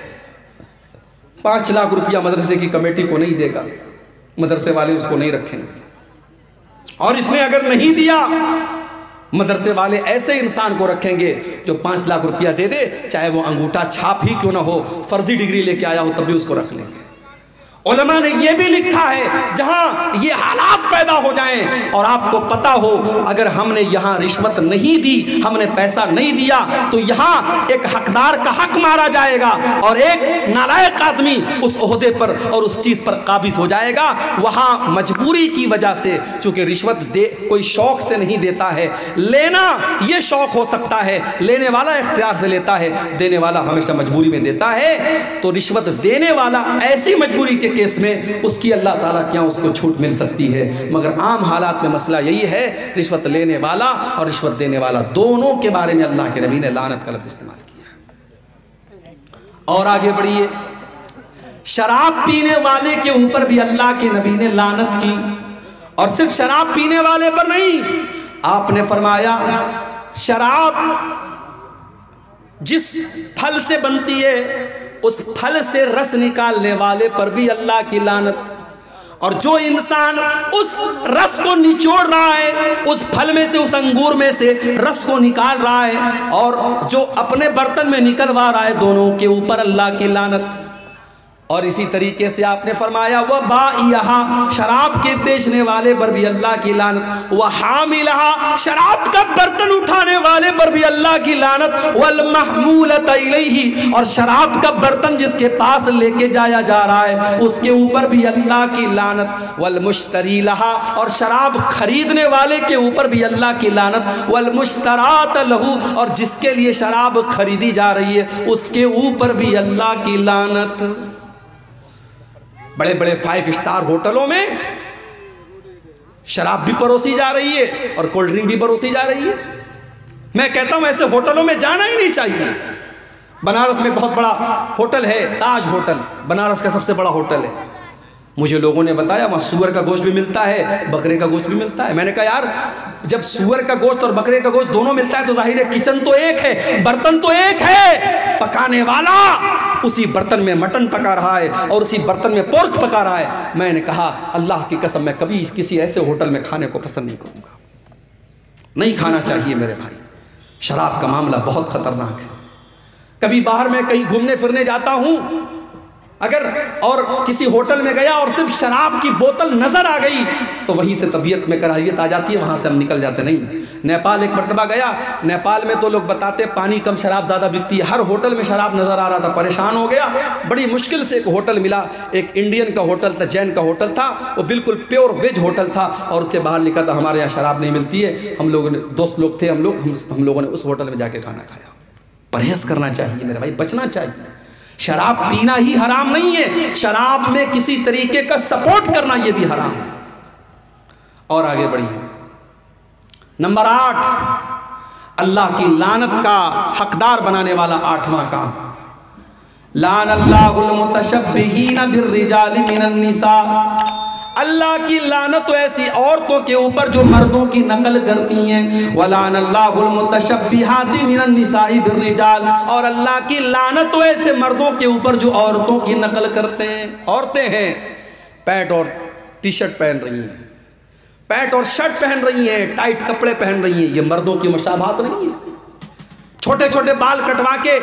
A: 5 لاکھ روپیہ مدرسے کی کمیٹی کو نہیں دے گا، مدرسے والے اس کو نہیں رکھیں گے، اور اس نے اگر نہیں دیا مدرسے والے ایسے انسان کو رکھیں گے جو 5 لاکھ روپیہ دے دے، چاہے وہ انگوٹھا چھاپ ہی کیوں نہ ہو، فرضی ڈگری لے کے آیا ہو، تب بھی اس کو رکھ لیں گے۔ علماء نے یہ بھی لکھا ہے جہاں یہ حالات پیدا ہو جائیں اور آپ کو پتا ہو اگر ہم نے یہاں رشوت نہیں دی، ہم نے پیسہ نہیں دیا، تو یہاں ایک حقدار کا حق مارا جائے گا اور ایک نالائق آدمی اس عہدے پر اور اس چیز پر قابض ہو جائے گا۔ وہاں مجبوری کی وجہ سے، چونکہ رشوت کوئی شوق سے نہیں دیتا ہے، لینا یہ شوق ہو سکتا ہے، لینے والا اختیار سے لیتا ہے، دینے والا ہمیشہ مجبوری میں دیتا ہے، تو رشوت دینے والا ایسی مجبوری کے کیس میں اس کی اللہ تعالیٰ کیا اس کو چھوٹ مل سکتی ہے، مگر عام حالات میں مسئلہ یہی ہے، رشوت لینے والا اور رشوت دینے والا دونوں کے بارے میں اللہ کے نبی نے لعنت کا لفظ استعمال کیا۔ اور آگے بڑھیے، شراب پینے والے کے اوپر بھی اللہ کے نبی نے لعنت کی، اور صرف شراب پینے والے پر نہیں، آپ نے فرمایا شراب جس پھل سے بنتی ہے اس پھل سے رس نکالنے والے پر بھی اللہ کی لعنت، اور جو انسان اس رس کو نچوڑ رہا ہے، اس پھل میں سے، اس انگور میں سے رس کو نکال رہا ہے، اور جو اپنے برتن میں نکلوا رہا ہے، دونوں کے اوپر اللہ کی لعنت۔ اور اسی طریقے سے آپ نے فرمایا وَبَائِعَهَا، شراب کے بیچنے والے پر بھی اللہ کی لعنت، وَحَامِلَهَا، شراب کا برتن اٹھانے والے پر بھی اللہ کی لعنت، وَالْمَحْمُولَةَ إِلَيْهِ، اور شراب کا برتن جس کے پاس لے کے جایا جا رہا ہے اس کے اوپر بھی اللہ کی لعنت، وَالْمُشْتَرِي لَهَا، اور شراب خریدنے والے کے اوپر بھی اللہ کی لعنت، وَالْمُشْتَرَاتَ لَهُ، اور جس کے لیے شراب خریدی جا رہی ہے اس کے اوپر بھی اللہ کی لعنت۔ بڑے بڑے 5 اسٹار ہوٹلوں میں شراب بھی پروسی جا رہی ہے اور کولڈ ڈرنک بھی پروسی جا رہی ہے۔ میں کہتا ہوں ایسے ہوٹلوں میں جانا ہی نہیں چاہیے۔ بنارس میں بہت بڑا ہوٹل ہے، تاج ہوٹل، بنارس کا سب سے بڑا ہوٹل ہے۔ مجھے لوگوں نے بتایا وہاں سور کا گوشت بھی ملتا ہے، بکرے کا گوشت بھی ملتا ہے۔ میں نے کہا یار جب سور کا گوشت اور بکرے کا گوشت دونوں ملتا ہے تو ظاہر ہے کچن تو ایک ہے، برتن تو ایک ہے، پکانے والا اسی برتن میں مٹن پکا رہا ہے اور اسی برتن میں پورک پکا رہا ہے۔ میں نے کہا اللہ کی قسم میں کبھی کسی ایسے ہوٹل میں کھانے کو پسند نہیں کروں گا، نہیں کھانا چاہیے میرے بھائی۔ شراب کا معاملہ بہت خطرناک ہے۔ کبھی باہر میں کہیں گھومنے پھرنے جاتا ہوں اگر اور کسی ہوٹل میں گیا اور صرف شراب کی بوتل نظر آ گئی تو وہیں سے طبیعت میں کراہیت آ جاتی ہے، وہاں سے ہم نکل جاتے نہیں۔ نیپال ایک مرتبہ گیا، نیپال میں تو لوگ بتاتے پانی کم شراب زیادہ بکتی ہے، ہر ہوٹل میں شراب نظر آ رہا تھا، پریشان ہو گیا۔ بڑی مشکل سے ایک ہوٹل ملا، ایک انڈین کا ہوٹل تھا، جین کا ہوٹل تھا، وہ بالکل پیور ویج ہوٹل تھا، اور اس سے باہر لکھا تھا ہمارے یہاں شراب نہیں ملتی ہے۔ ہم لوگوں نے دوست لوگ تھے، ہم لوگوں نے اس ہوٹل میں جا کے کھانا کھایا۔ پرہیز کرنا چاہیے میرے بھائی، بچنا چاہیے۔ شراب پینا ہی حرام نہیں ہے، شراب میں کسی طریقے کا سپورٹ کرنا یہ بھی حرام ہے۔ اور آگے بڑھیے، نمبر 8، اللہ کی لعنت کا حقدار بنانے والا 8واں کام، لعن اللہ المتشبہین بالرجال من النساء، اللہ کی لعنت تو ایسی عورتوں کے اوپر جو مردوں کی نقل کرتی ہیں، وَلَعَنَ اللَّهُ الْمُتَشَبِّهَاتِ مِنَ النِّسَاءِ بِالرِّجَالِ، اور اللہ کی لعنت تو ایسے مردوں کے اوپر جو عورتوں کی نقل کرتے ہیں۔ عورتیں ہیں پینٹ اور ٹی شرٹ پہن رہی ہیں، پینٹ اور شرٹ پہن رہی ہیں، ٹائٹ کپڑے پہن رہی ہیں، یہ مردوں کی مشابہت نہیں ہے۔ چھوٹے چھوٹے بال کٹوا کے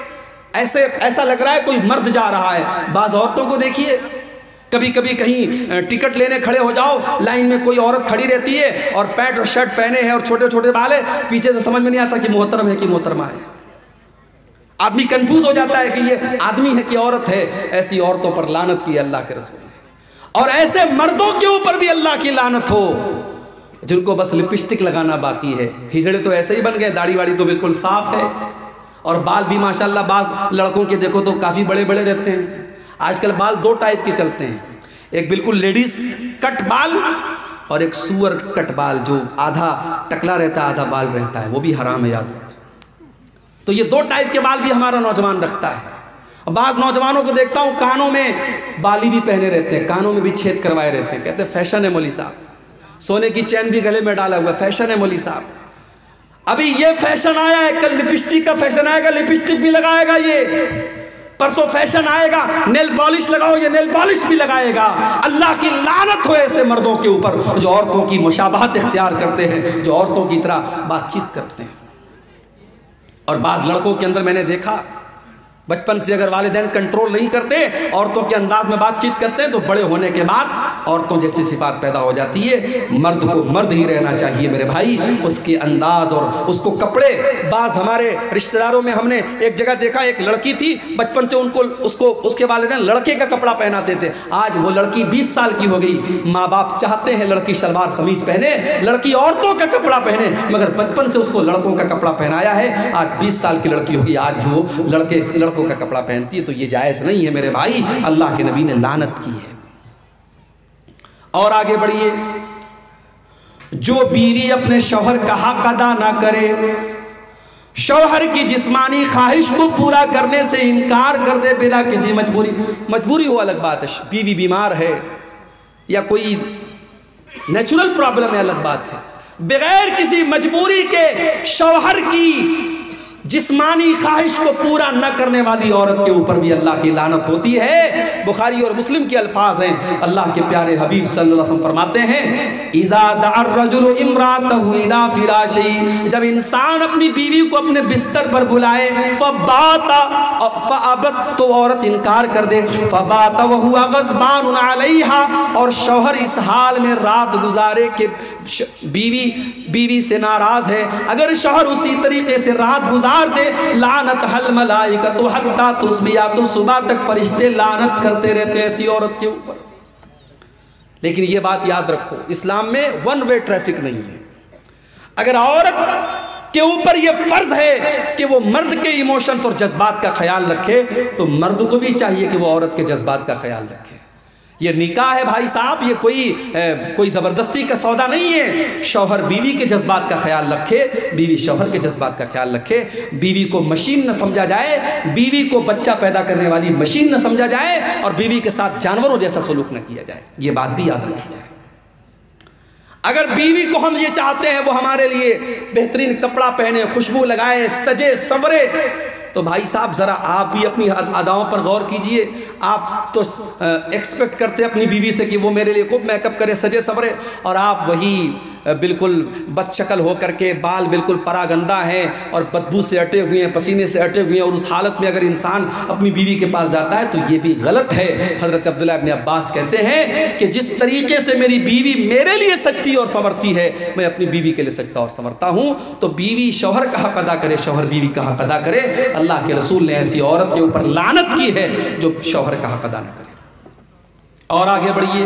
A: ایسا لگ رہا ہے کوئی مرد جا رہا ہے۔ بعض عورتوں کو دیکھیے، کبھی کبھی کہیں ٹکٹ لینے کھڑے ہو جاؤ، لائن میں کوئی عورت کھڑی رہتی ہے اور پینٹ اور شرٹ پہنے ہیں اور چھوٹے چھوٹے بال ہے، پیچھے سے سمجھ میں نہیں آتا کہ محترم ہے کہ محترمہ ہے۔ آدمی کنفیوز ہو جاتا ہے کہ یہ آدمی ہے کہ عورت ہے۔ ایسی عورتوں پر لعنت کی اللہ کے رسول نے، اور ایسے مردوں کے اوپر بھی اللہ کی لعنت ہو جن کو بس لپسٹک لگانا باقی ہے۔ ہجڑے تو ایسے ہی بن گئے، داڑھی واڑی تو بالکل صاف ہے، اور بال بھی ماشاءاللہ بعض لڑکوں کے دیکھو تو کافی بڑے بڑے رہتے ہیں۔ آج کل بال 2 ٹائپ کے چلتے ہیں، ایک بالکل لیڈیز کٹ بال اور ایک سور کٹ بال جو آدھا ٹکلا رہتا ہے آدھا بال رہتا ہے، وہ بھی حرام ہے یاد رکھو۔ تو یہ 2 ٹائپ کے بال بھی ہمارا نوجوان رکھتا ہے۔ اور بعض نوجوانوں کو دیکھتا ہوں کانوں میں بالی بھی پہنے رہتے ہیں، کانوں میں بھی چھید کروائے رہتے ہیں، کہتے ہیں فیشن ہے مولوی صاحب، سونے کی چین بھی گلے میں ڈالا ہوا ہے، فیشن ہے مولوی صاحب۔ ابھی یہ فیشن آیا ہے، کل لپسٹک کا فیشن آئے گا، لپسٹک بھی لگائے گا یہ، پرسوں فیشن آئے گا نیل پالش لگاؤ، یہ نیل پالش بھی لگائے گا۔ اللہ کی لعنت ہو ایسے مردوں کے اوپر جو عورتوں کی مشابہت اختیار کرتے ہیں، جو عورتوں کی طرح بات چیت کرتے ہیں۔ اور بعض لڑکوں کے اندر میں نے دیکھا بچپن سے اگر والدین کنٹرول نہیں کرتے، عورتوں کے انداز میں بات چیت کرتے ہیں تو بڑے ہونے کے بعد عورتوں جیسی صفات پیدا ہو جاتی ہے۔ مرد کو مرد ہی رہنا چاہیے میرے بھائی، اس کے انداز اور اس کو کپڑے۔ بعض ہمارے رشتہ داروں میں ہم نے ایک جگہ دیکھا، ایک لڑکی تھی، بچپن سے اس کے والدین لڑکے کا کپڑا پہناتے تھے۔ آج وہ لڑکی 20 سال کی ہو گئی، ماں باپ چاہتے ہیں لڑکی شلوار سمیج پہنے، لڑکی عورتوں کا کپڑا پہنے، مگر بچپن سے اس کو لڑکوں کا کپڑا پہنایا ہے۔ آج 20 سال کی لڑکی ہوگی، آج وہ لڑکوں کا کپڑا پہنتی ہے، تو یہ جائز نہیں ہے میرے بھائی، اللہ کے نبی نے لعنت کی ہے۔ اور آگے بڑھیے، جو بیوی اپنے شوہر کا حق ادا نہ کرے، شوہر کی جسمانی خواہش کو پورا کرنے سے انکار کر دے بلا کسی مجبوری ہو الگ بات ہے، بیوی بیمار ہے یا کوئی نیچرل پرابلم ہے الگ بات ہے، بغیر کسی مجبوری کے شوہر کی جسمانی خواہش کو پورا نہ کرنے والی عورت کے اوپر بھی اللہ کی لعنت ہوتی ہے۔ بخاری اور مسلم کے الفاظ ہیں، اللہ کے پیارے حبیب صلی اللہ علیہ وسلم فرماتے ہیں اذا دعا الرجل امراته الى فراشه، جب انسان اپنی بیوی کو اپنے بستر پر بلائے، فابت، تو عورت انکار کر دے، فبات وهو غضبان علیها، اور شوہر اس حال میں رات گزارے کہ بیوی سے ناراض ہے، اگر شوہر اسی طریقے سے رات گزار دے، لعنت حل ملائکۃ حتی تصبح، تو صبح تک فرشتے لعنت کرتے رہتے ہیں ایسی عورت کے اوپر۔ لیکن یہ بات یاد رکھو، اسلام میں ون وے ٹریفک نہیں ہے۔ اگر عورت کے اوپر یہ فرض ہے کہ وہ مرد کے ایموشنز اور جذبات کا خیال رکھے، تو مرد کو بھی چاہیے کہ وہ عورت کے جذبات کا خیال رکھے۔ یہ نکاح ہے بھائی صاحب، یہ کوئی زبردستی کا سودا نہیں ہے۔ شوہر بیوی کے جذبات کا خیال رکھے، بیوی شوہر کے جذبات کا خیال رکھے، بیوی کو مشین نہ سمجھا جائے، بیوی کو بچہ پیدا کرنے والی مشین نہ سمجھا جائے، اور بیوی کے ساتھ جانوروں جیسا سلوک نہ کیا جائے، یہ بات بھی یاد رکھی جائے۔ اگر بیوی کو ہم یہ چاہتے ہیں وہ ہمارے لیے بہترین کپڑا پہنے، خوشبو لگائے، سجے سورے، تو بھائی صاحب ذرا آپ بھی اپنی اداؤں پر غور کیجئے۔ آپ تو ایکسپیکٹ کرتے اپنی بیوی سے کہ وہ میرے لیے خوب میک اپ کرے، سجے سورے، اور آپ وہی بالکل بد شکل ہو کر کے، بال بالکل پراگندہ ہیں اور بدبو سے اٹے ہوئے ہیں، پسینے سے اٹے ہوئے ہیں، اور اس حالت میں اگر انسان اپنی بیوی کے پاس جاتا ہے تو یہ بھی غلط ہے۔ حضرت عبداللہ ابن عباس کہتے ہیں کہ جس طریقے سے میری بیوی میرے لیے سجتی اور سنورتی ہے، میں اپنی بیوی کے لیے سجتا اور سنورتا ہوں۔ تو بیوی شوہر کا حق ادا کرے، شوہر بیوی کا حق ادا کرے۔ اللہ کے رسول نے ایسی عورت کے اوپر لعنت کی ہے جو شوہر کا حق ادا نہ کرے۔ اور آگے بڑھیے،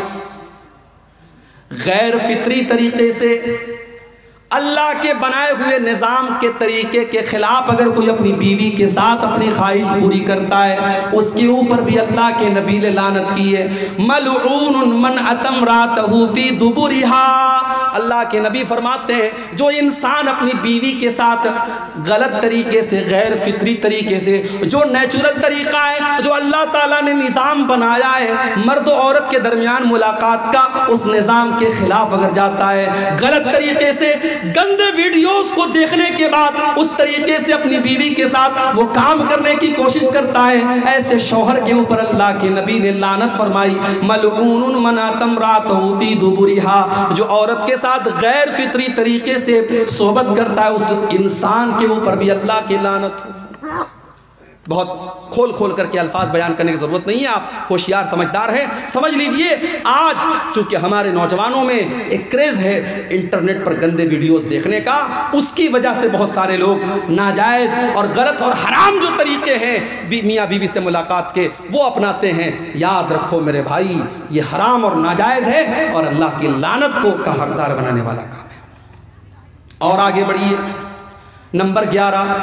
A: غیر فطری طریقے سے اللہ کے بنائے ہوئے نظام کے طریقے کے خلاف اگر کوئی اپنی بیوی کے ساتھ اپنی خواہش پوری کرتا ہے، اس کے اوپر بھی اللہ کے نبی نے لعنت کی ہے۔ ملعون من اتى امرأته في دبرها، اللہ کے نبی فرماتے ہیں جو انسان اپنی بیوی کے ساتھ غلط طریقے سے، غیر فطری طریقے سے، جو نیچرل طریقہ ہے، جو اللہ تعالیٰ نے نظام بنایا ہے مرد و عورت کے درمیان ملاقات کا، اس نظام کے خلاف اگر جاتا ہے، غلط طریقے سے گندے ویڈیوز کو دیکھنے کے بعد اس طریقے سے اپنی بیوی کے ساتھ وہ کام کرنے کی کوشش کرتا ہے، ایسے شوہر کے اوپر اللہ کے نبی نے لعنت فرمائی۔ ملعون من اتى امرأته في دبرها، جو عورت کے ساتھ غیر فطری طریقے سے صحبت کرتا ہے، اس انسان کے اوپر بھی اللہ کی لعنت ہو۔ بہت کھول کھول کر کے الفاظ بیان کرنے کی ضرورت نہیں ہے، آپ ہوشیار سمجھدار ہیں، سمجھ لیجئے۔ آج چونکہ ہمارے نوجوانوں میں ایک کریز ہے انٹرنیٹ پر گندے ویڈیوز دیکھنے کا، اس کی وجہ سے بہت سارے لوگ ناجائز اور غلط اور حرام جو طریقے ہیں میاں بیوی سے ملاقات کے، وہ اپناتے ہیں۔ یاد رکھو میرے بھائی، یہ حرام اور ناجائز ہے اور اللہ کی لعنت کو کا حقدار بنانے والا کام ہے۔ اور آگے بڑھیے، نمبر 11،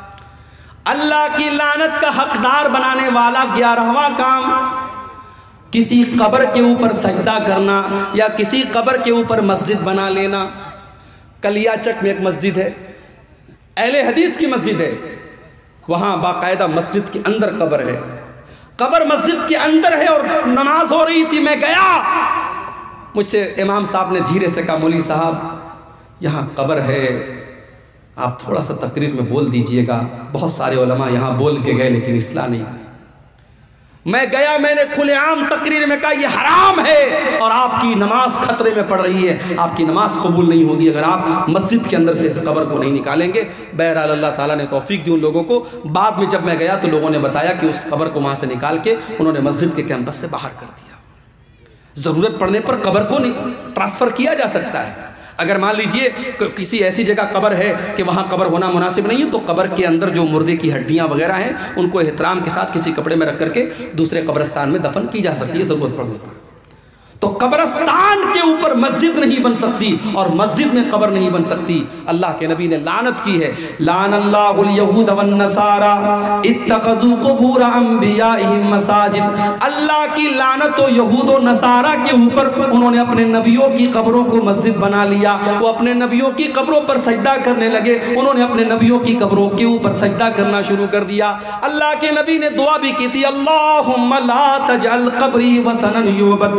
A: اللہ کی لعنت کا حقدار بنانے والا 11واں کام، کسی قبر کے اوپر سجدہ کرنا یا کسی قبر کے اوپر مسجد بنا لینا۔ کلیا چک میں ایک مسجد ہے، اہل حدیث کی مسجد ہے، وہاں باقاعدہ مسجد کے اندر قبر ہے، قبر مسجد کے اندر ہے، اور نماز ہو رہی تھی، میں گیا، مجھ سے امام صاحب نے دھیرے سے کہا مولوی صاحب یہاں قبر ہے، آپ تھوڑا سا تقریر میں بول دیجئے گا۔ بہت سارے علماء یہاں بول کے گئے لیکن اصلاح نہیں ہوئی۔ میں گیا، میں نے کھلے عام تقریر میں کہا یہ حرام ہے اور آپ کی نماز خطرے میں پڑ رہی ہے، آپ کی نماز قبول نہیں ہوگی اگر آپ مسجد کے اندر سے اس قبر کو نہیں نکالیں گے۔ بہرحال اللہ تعالیٰ نے توفیق دی ان لوگوں کو۔ بعد میں جب میں گیا تو لوگوں نے بتایا کہ اس قبر کو وہاں سے نکال کے انہوں نے مسجد کے کیمپس سے باہر کر دیا۔ ضرورت پڑنے پر قبر کو ٹرانسفر کیا جا سکتا ہے۔ اگر مان لیجئے کسی ایسی جگہ قبر ہے کہ وہاں قبر ہونا مناسب نہیں ہے، تو قبر کے اندر جو مردے کی ہڈیاں وغیرہ ہیں ان کو احترام کے ساتھ کسی کپڑے میں رکھ کر کے دوسرے قبرستان میں دفن کی جا سکتی ہے ضرورت پڑنے پر۔ تو قبرستان کے اوپر مسجد نہیں بن سکتی اور مسجد میں قبر نہیں بن سکتی۔ اللہ کے نبی نے لعنت کی ہے۔ لعن اللہ الیہود والنصارى اتخذوا قبور انبیائہم مساجد، اللہ کی لعنت و یہود و نصارہ کے اوپر، انہوں نے اپنے نبیوں کی قبروں کو مسجد بنا لیا، وہ اپنے نبیوں کی قبروں پر سجدہ کرنے لگے، انہوں نے اپنے نبیوں کی قبروں کے اوپر سجدہ کرنا شروع کر دیا۔ اللہ کے نبی نے دعا بھی کی تھی، اللہم لا تجعل قبری وثنا یعبد، اے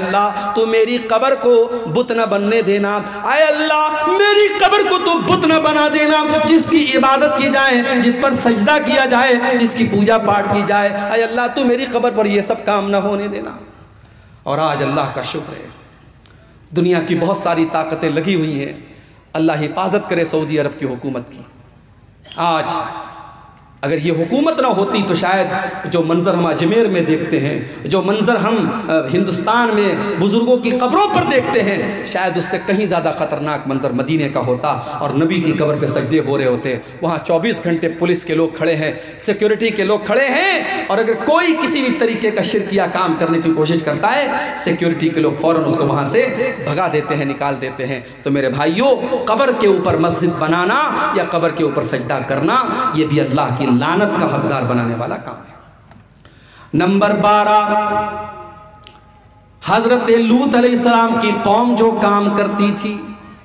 A: اللہ تو میری قبر کو بت نہ بننے دینا، اے اللہ میری قبر کو تو بت نہ بنا دینا، جس کی عبادت کی جائے، جس پر سجدہ کیا جائے، جس کی پوجا پاٹ کی جائے، اے اللہ تو میری قبر پر یہ سب کام نہ ہونے دینا۔ اور آج اللہ کا شکر ہے دنیا کی بہت ساری طاقتیں لگی ہوئی ہیں، اللہ حفاظت کرے سعودی عرب کی حکومت کی۔ آج اگر یہ حکومت نہ ہوتی تو شاید جو منظر ہم اجمیر میں دیکھتے ہیں، جو منظر ہم ہندوستان میں بزرگوں کی قبروں پر دیکھتے ہیں، شاید اس سے کہیں زیادہ خطرناک منظر مدینے کا ہوتا، اور نبی کی قبر پہ سجدے ہو رہے ہوتے۔ وہاں 24 گھنٹے پولیس کے لوگ کھڑے ہیں، سیکیورٹی کے لوگ کھڑے ہیں، اور اگر کوئی کسی بھی طریقے کا شرکیہ کام کرنے کی کوشش کرتا ہے، سیکیورٹی کے لوگ فوراً اس کو وہاں سے بھگا دیتے ہیں، نکال دیتے ہیں۔ تو میرے بھائیوں، قبر کے اوپر مسجد بنانا یا قبر کے اوپر سجدہ کرنا، یہ بھی اللہ کی لعنت کا حقدار بنانے والا کام ہے۔ نمبر 12، حضرت لوط علیہ السلام کی قوم جو کام کرتی تھی،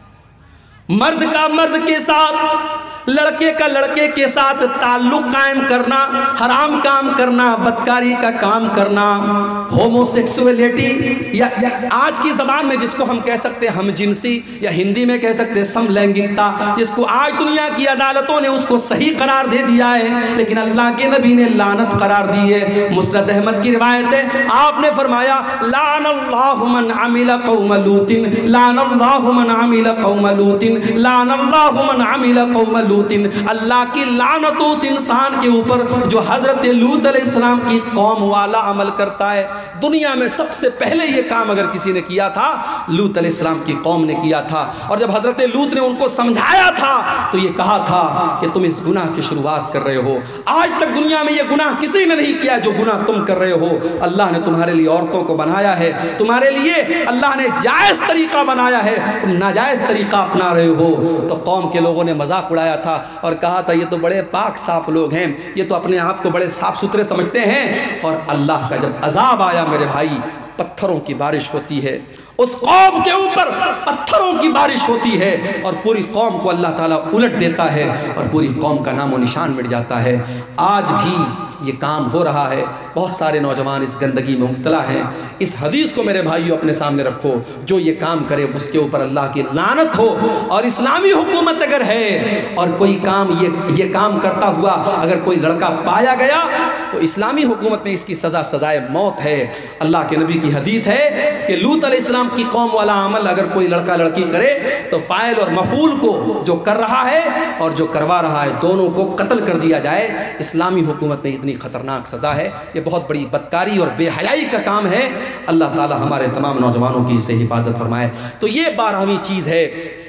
A: مرد کا مرد کے ساتھ، لڑکے کا لڑکے کے ساتھ تعلق قائم کرنا، حرام کام کرنا، بدکاری کا کام کرنا، ہومو سیکسولیٹی، یا آج کی زبان میں جس کو ہم کہہ سکتے ہیں ہم جنسی، یا ہندی میں کہہ سکتے ہیں سم لینگکتا، جس کو آج دنیا کی عدالتوں نے اس کو صحیح قرار دے دیا ہے، لیکن اللہ کے نبی نے لعنت قرار دی ہے۔ مسند احمد کی روایت ہے، آپ نے فرمایا لعن اللہ من عمل قوم لوط، لعن اللہ من عمل قوم لوط، لعن اللہ من عمل قوم لوط۔ اللہ کی لعنت اس انسان کے اوپر جو حضرت لوط علیہ السلام کی قوم والا عمل کرتا ہے۔ دنیا میں سب سے پہلے یہ کام اگر کسی نے کیا تھا، لوط علیہ السلام کی قوم نے کیا تھا، اور جب حضرت لوط نے ان کو سمجھایا تھا تو یہ کہا تھا کہ تم اس گناہ کی شروعات کر رہے ہو، آج تک دنیا میں یہ گناہ کسی نے نہیں کیا جو گناہ تم کر رہے ہو۔ اللہ نے تمہارے لیے عورتوں کو بنایا ہے، تمہارے لیے اللہ نے جائز طریقہ بنایا ہے، تم ناجائز طریقہ اپنا رہے ہو۔ تو قوم کے لوگوں نے مذاق اڑایا تھا اور کہا تھا یہ تو بڑے پاک صاف لوگ ہیں، یہ تو اپنے آپ کو بڑے صاف ستھرے سمجھتے ہیں۔ اور اللہ کا جب عذاب آیا میرے بھائی، پتھروں کی بارش ہوتی ہے، اس قوم کے اوپر پتھروں کی بارش ہوتی ہے، اور پوری قوم کو اللہ تعالیٰ الٹ دیتا ہے، اور پوری قوم کا نام و نشان مٹ جاتا ہے۔ آج بھی یہ کام ہو رہا ہے، بہت سارے نوجوان اس گندگی میں مبتلا ہیں۔ اس حدیث کو میرے بھائیوں اپنے سامنے رکھو، جو یہ کام کرے اس کے اوپر اللہ کی لعنت ہو۔ اور اسلامی حکومت اگر ہے اور کوئی کام یہ کام کرتا ہوا اگر کوئی لڑکا پایا گیا تو اسلامی حکومت میں اس کی سزا سزائے موت ہے۔ اللہ کے نبی کی حدیث ہے کہ لوط علیہ السلام کی قوم والا عمل اگر کوئی لڑکا لڑکی کرے تو فاعل اور مفعول کو، جو کر رہا ہے اور جو کروا رہا ہے، دونوں کو قتل کر دیا جائے۔ اسلامی حکومت میں اتنی خطرناک سزا ہے، یہ بہت بڑی بدکاری اور بے حیائی کا کام ہے۔ اللہ تعالی ہمارے تمام نوجوانوں کی اسے حفاظت فرمائے۔ تو یہ 12ویں چیز ہے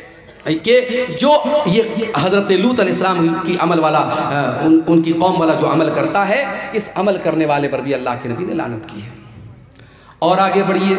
A: کہ جو یہ حضرت لوط علیہ السلام کی عمل والا، ان کی قوم والا جو عمل کرتا ہے، اس عمل کرنے والے پر بھی اللہ کے نبی نے لعنت کی ہے۔ اور آگے بڑھیے،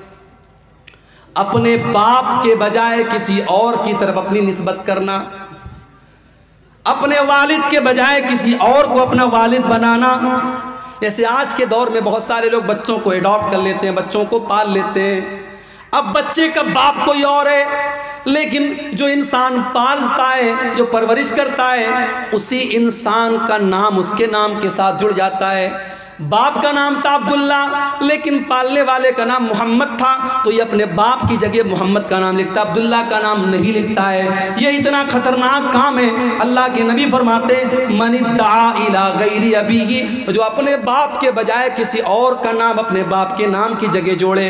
A: اپنے باپ کے بجائے کسی اور کی طرف اپنی نسبت کرنا، اپنے والد کے بجائے کسی اور کو اپنا والد بنانا۔ جیسے آج کے دور میں بہت سارے لوگ بچوں کو ایڈاپٹ کر لیتے ہیں، بچوں کو پال لیتے ہیں۔ اب بچے کا باپ کوئی اور ہے، لیکن جو انسان پالتا ہے، جو پرورش کرتا ہے، اسی انسان کا نام اس کے نام کے ساتھ جڑ جاتا ہے۔ باپ کا نام تھا عبداللہ، لیکن پالنے والے کا نام محمد تھا، تو یہ اپنے باپ کی جگہ محمد کا نام لکھتا، عبداللہ کا نام نہیں لکھتا ہے۔ یہ اتنا خطرناک کام ہے۔ اللہ کے نبی فرماتے من ادعا الی غیر ابیہ، جو اپنے باپ کے بجائے کسی اور کا نام اپنے باپ کے نام کی جگہ جوڑے،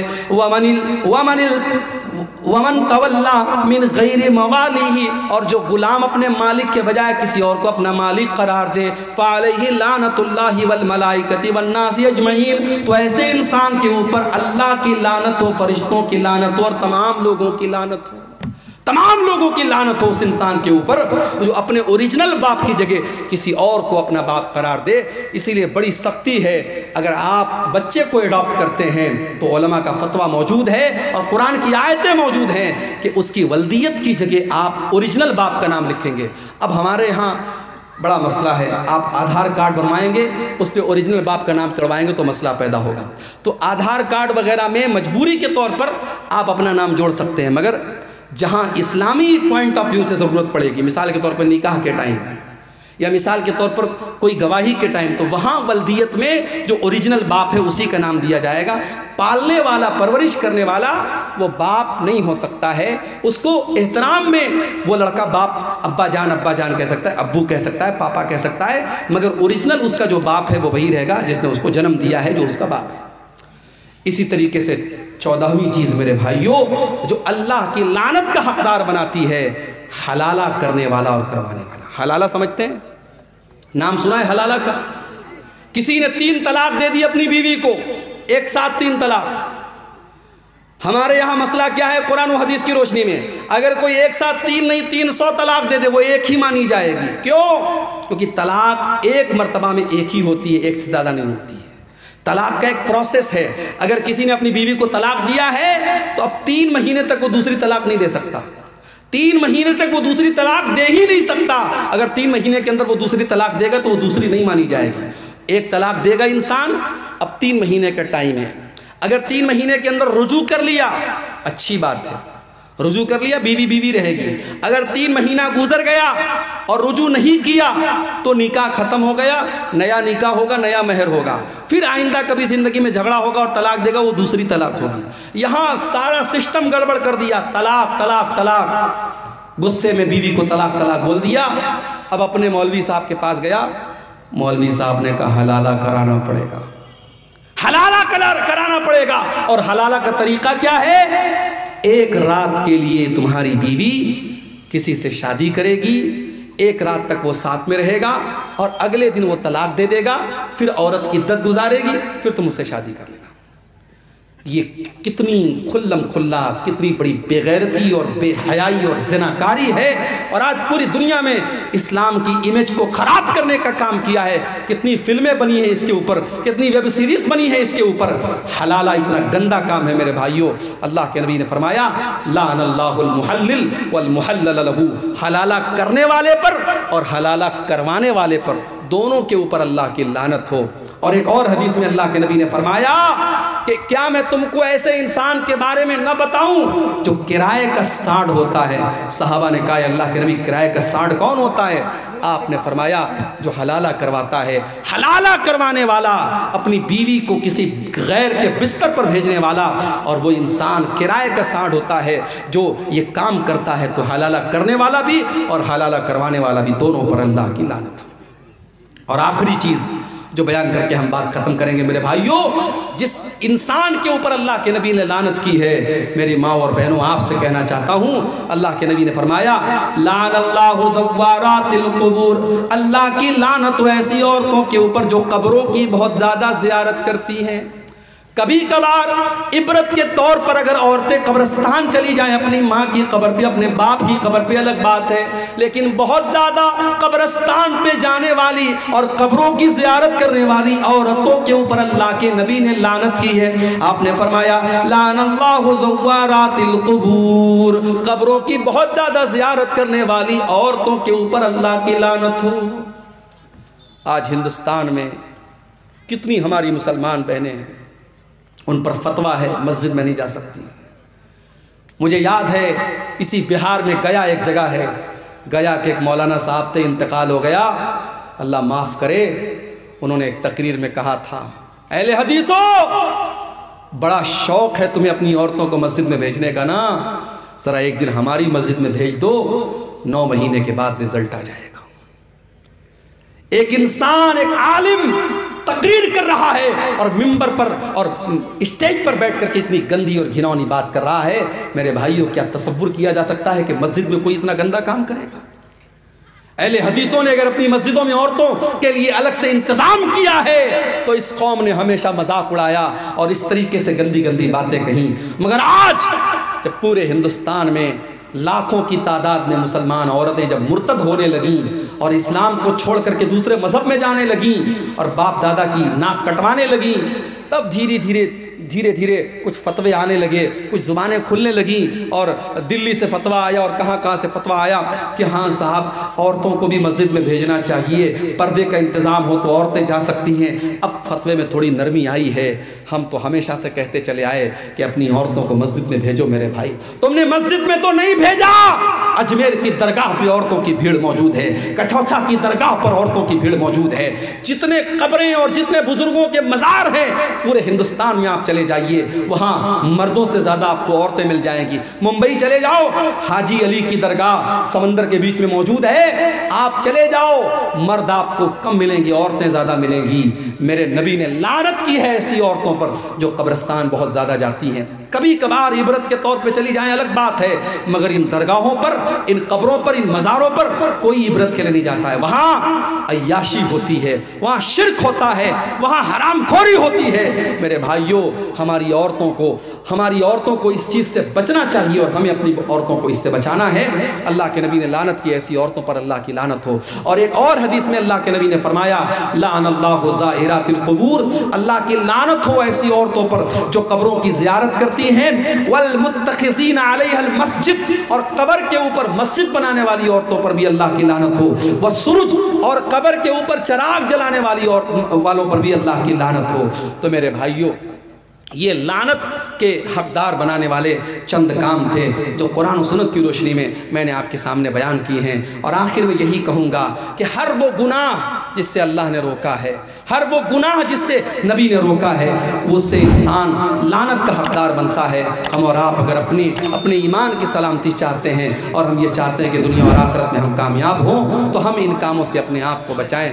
A: ومن تولا من غیر موالیہ، اور جو غلام اپنے مالک کے بجائے کسی اور کو اپنا مالک قرار دے، فعلیہ لعنت اللہ والملائکۃ والناس اجمعین، تو ایسے انسان کے اوپر اللہ کی لعنت ہو، فرشتوں کی لعنت ہو، اور تمام لوگوں کی لعنت ہو، تمام لوگوں کی لعنت ہو اس انسان کے اوپر جو اپنے اوریجنل باپ کی جگہ کسی اور کو اپنا باپ قرار دے۔ اسی لیے بڑی سختی ہے، اگر آپ بچے کو ایڈاپٹ کرتے ہیں تو علماء کا فتویٰ موجود ہے اور قرآن کی آیتیں موجود ہیں کہ اس کی ولدیت کی جگہ آپ اوریجنل باپ کا نام لکھیں گے۔ اب ہمارے ہاں بڑا مسئلہ ہے، آپ آدھار کارڈ بنوائیں گے، اس پہ اوریجنل باپ کا نام چڑھوائیں گے تو مسئلہ پیدا ہوگا۔ تو آدھار کارڈ وغیرہ میں مجبوری کے طور پر آپ اپنا نام جوڑ سکتے ہیں، مگر جہاں اسلامی پوائنٹ آف ویو سے ضرورت پڑے گی، مثال کے طور پر نکاح کے ٹائم یا مثال کے طور پر کوئی گواہی کے ٹائم، تو وہاں ولدیت میں جو اوریجنل باپ ہے اسی کا نام دیا جائے گا. پالنے والا، پرورش کرنے والا وہ باپ نہیں ہو سکتا ہے. اس کو احترام میں وہ لڑکا باپ، ابا جان کہہ سکتا ہے، ابو کہہ سکتا ہے، پاپا کہہ سکتا ہے، مگر اوریجنل اس کا جو باپ ہے وہ وہی رہے گا جس نے اس کو جنم دیا ہے، جو اس کا باپ ہے. اسی طریقے سے 14ویں چیز میرے بھائیوں جو اللہ کی لعنت کا حقدار بناتی ہے، حلالہ کرنے والا اور کروانے والا. حلالہ سمجھتے ہیں؟ نام سنا ہے حلالہ کا؟ کسی نے 3 طلاق دے دی اپنی بیوی کو، ایک ساتھ 3 طلاق. ہمارے یہاں مسئلہ کیا ہے قرآن و حدیث کی روشنی میں؟ اگر کوئی ایک ساتھ 3 نہیں 300 طلاق دے دے وہ ایک ہی مانی جائے گی. کیوں؟ کیونکہ طلاق ایک مرتبہ میں ایک ہی ہوتی ہے، ایک سے زیادہ نہیں ہوتی ہے. طلاق کا ایک پروسیس ہے. اگر کسی نے اپنی بیوی کو طلاق دیا ہے تو اب 3 مہینے تک وہ دوسری طلاق نہیں دے سکتا. 3 مہینے تک وہ دوسری طلاق دے ہی نہیں سکتا. اگر 3 مہینے کے اندر وہ دوسری طلاق دے گا تو وہ دوسری نہیں مانی جائے گی. ایک طلاق دے گا انسان، اب 3 مہینے کا ٹائم ہے. اگر 3 مہینے کے اندر رجوع کر لیا اچھی بات ہے، رجوع کر لیا بیوی رہے گی. اگر 3 مہینہ گزر گیا اور رجوع نہیں کیا تو نکاح ختم ہو گیا، نیا نکاح ہوگا، نیا مہر ہوگا. پھر آئندہ کبھی زندگی میں جھگڑا ہوگا اور طلاق دے گا، وہ دوسری طلاق ہوگی. یہاں سارا سسٹم گڑبڑ کر دیا، طلاق طلاق طلاق. غصے میں بیوی کو طلاق طلاق بول دیا. اب اپنے مولوی صاحب کے پاس گیا، مولوی صاحب نے کہا حلالہ کرانا پڑے گا، حلالہ کرانا پڑے گا. اور حلالہ کا طریقہ کیا ہے؟ ایک رات کے لیے تمہاری بیوی کسی سے شادی کرے گی، ایک رات تک وہ ساتھ میں رہے گا اور اگلے دن وہ طلاق دے دے گا. پھر عورت عدت گزارے گی، پھر تم اس سے شادی کر لینا. یہ کتنی کھلم کھلا، کتنی بڑی بے غیرتی اور بے حیائی اور زناکاری ہے. اور آج پوری دنیا میں اسلام کی امیج کو خراب کرنے کا کام کیا ہے. کتنی فلمیں بنی ہیں اس کے اوپر، کتنی ویب سیریز بنی ہے اس کے اوپر. حلالہ اتنا گندا کام ہے میرے بھائیوں. اللہ کے نبی نے فرمایا لعن اللہ المحلل والمحلل لہ. حلالہ کرنے والے پر اور حلالہ کروانے والے پر دونوں کے اوپر اللہ کی لعنت ہو. اور ایک اور حدیث میں اللہ کے نبی نے فرمایا کہ کیا میں تم کو ایسے انسان کے بارے میں نہ بتاؤں جو کرائے کا ساڑھ ہوتا ہے؟ صحابہ نے کہا اللہ کے نبی کرائے کا ساڑھ کون ہوتا ہے؟ آپ نے فرمایا جو حلالہ کرواتا ہے. حلالہ کروانے والا اپنی بیوی کو کسی غیر کے بستر پر بھیجنے والا، اور وہ انسان کرائے کا ساڑھ ہوتا ہے جو یہ کام کرتا ہے. تو حلالہ کرنے والا بھی اور حلالہ کروانے والا بھی دونوں پر اللہ کی لعنت. اور آخری چیز جو بیان کر کے ہم بات ختم کریں گے میرے بھائیوں، جس انسان کے اوپر اللہ کے نبی نے لعنت کی ہے، میری ماں اور بہنوں آپ سے کہنا چاہتا ہوں، اللہ کے نبی نے فرمایا لعن اللہ زوارات القبور. اللہ کی لعنت ایسی عورتوں کے اوپر جو قبروں کی بہت زیادہ زیارت کرتی ہیں. کبھی کبھار عبرت کے طور پر اگر عورتیں قبرستان چلی جائیں اپنی ماں کی قبر پہ، اپنے باپ کی قبر پہ، الگ بات ہے. لیکن بہت زیادہ قبرستان پہ جانے والی اور قبروں کی زیارت کرنے والی عورتوں کے اوپر اللہ کے نبی نے لعنت کی ہے. آپ نے فرمایا لعن اللہ زوارات القبور. قبروں کی بہت زیادہ زیارت کرنے والی عورتوں کے اوپر اللہ کی لعنت ہو. آج ہندوستان میں کتنی ہماری مسلمان بہنیں ہیں، ان پر فتویٰ ہے مسجد میں نہیں جا سکتی. مجھے یاد ہے اسی بہار میں گیا ایک جگہ ہے، گیا کہ ایک مولانا صاحب تھے، انتقال ہو گیا، اللہ معاف کرے. انہوں نے ایک تقریر میں کہا تھا اہل حدیثوں بڑا شوق ہے تمہیں اپنی عورتوں کو مسجد میں بھیجنے کا نا، ذرا ایک دن ہماری مسجد میں بھیج دو، 9 مہینے کے بعد رزلٹ آ جائے گا. ایک انسان، ایک عالم تقریر کر رہا ہے اور ممبر پر اور اسٹیج پر بیٹھ کر کے اتنی گندی اور گھناؤنی بات کر رہا ہے. میرے بھائیوں کیا تصور کیا جا سکتا ہے کہ مسجد میں کوئی اتنا گندا کام کرے گا؟ اہل حدیثوں نے اگر اپنی مسجدوں میں عورتوں کے لیے الگ سے انتظام کیا ہے تو اس قوم نے ہمیشہ مذاق اڑایا اور اس طریقے سے گندی گندی باتیں کہیں. مگر آج جب پورے ہندوستان میں لاکھوں کی تعداد میں مسلمان عورتیں جب مرتد ہونے لگیں اور اسلام کو چھوڑ کر کے دوسرے مذہب میں جانے لگیں اور باپ دادا کی ناک کٹوانے لگیں، تب دھیرے دھیرے کچھ فتوے آنے لگے، کچھ زبانیں کھلنے لگیں اور دلی سے فتویٰ آیا اور کہاں سے فتویٰ آیا کہ ہاں صاحب عورتوں کو بھی مسجد میں بھیجنا چاہیے، پردے کا انتظام ہو تو عورتیں جا سکتی ہیں. اب فتوے میں تھوڑی نرمی آئی ہے. ہم تو ہمیشہ سے کہتے چلے آئے کہ اپنی عورتوں کو مسجد میں بھیجو. میرے بھائی تم نے مسجد میں تو نہیں بھیجا، اجمیر کی درگاہ پہ عورتوں کی بھیڑ موجود ہے، کچھوچا کی درگاہ پر عورتوں کی بھیڑ موجود ہے، جتنے قبریں اور جتنے بزرگوں کے مزار ہیں پورے ہندوستان میں آپ چلے جائیے، وہاں مردوں سے زیادہ آپ کو عورتیں مل جائیں گی۔ ممبئی چلے جاؤ، حاجی علی کی درگاہ سمندر کے بیچ میں موجود ہے، آپ چلے جاؤ مرد آپ کو کم ملیں گی، عورتیں زیادہ ملیں گی۔ میرے نبی نے لعنت کی ہے ایسی عورتوں پر جو قبرستان بہت زیادہ جاتی ہیں۔ کبھی کبھار عبرت کے طور پہ چلی جائیں الگ بات ہے، مگر ان درگاہوں پر، ان قبروں پر، ان مزاروں پر کوئی عبرت کے لیے نہیں جاتا ہے۔ وہاں عیاشی ہوتی ہے، وہاں شرک ہوتا ہے، وہاں حرام خوری ہوتی ہے۔ میرے بھائیوں، ہماری عورتوں کو اس چیز سے بچنا چاہیے اور ہمیں اپنی عورتوں کو اس سے بچانا ہے۔ اللہ کے نبی نے لعنت کی، ایسی عورتوں پر اللہ کی لعنت ہو۔ اور ایک اور حدیث میں اللہ کے نبی نے فرمایا لعن اللہ زائرات القبور، اللہ کی لعنت ہو ایسی عورتوں پر جو قبروں کی زیارت کرتی ہیں، والمتخذین علیہا المسجد، اور قبر کے اوپر مسجد بنانے والی عورتوں پر بھی اللہ کی لعنت ہو، والسرج، اور قبر کے اوپر چراغ جلانے والوں پر بھی اللہ کی لعنت ہو۔ تو میرے بھائیوں، یہ لعنت کے حقدار بنانے والے چند کام تھے جو قرآن و سنت کی روشنی میں نے آپ کے سامنے بیان کی ہیں۔ اور آخر میں یہی کہوں گا کہ ہر وہ گناہ جس سے اللہ نے روکا ہے، ہر وہ گناہ جس سے نبی نے روکا ہے، اس سے انسان لعنت کا حقدار بنتا ہے۔ ہم اور آپ اگر اپنے ایمان کی سلامتی چاہتے ہیں اور ہم یہ چاہتے ہیں کہ دنیا اور آخرت میں ہم کامیاب ہوں، تو ہم ان کاموں سے اپنے آپ کو بچائیں۔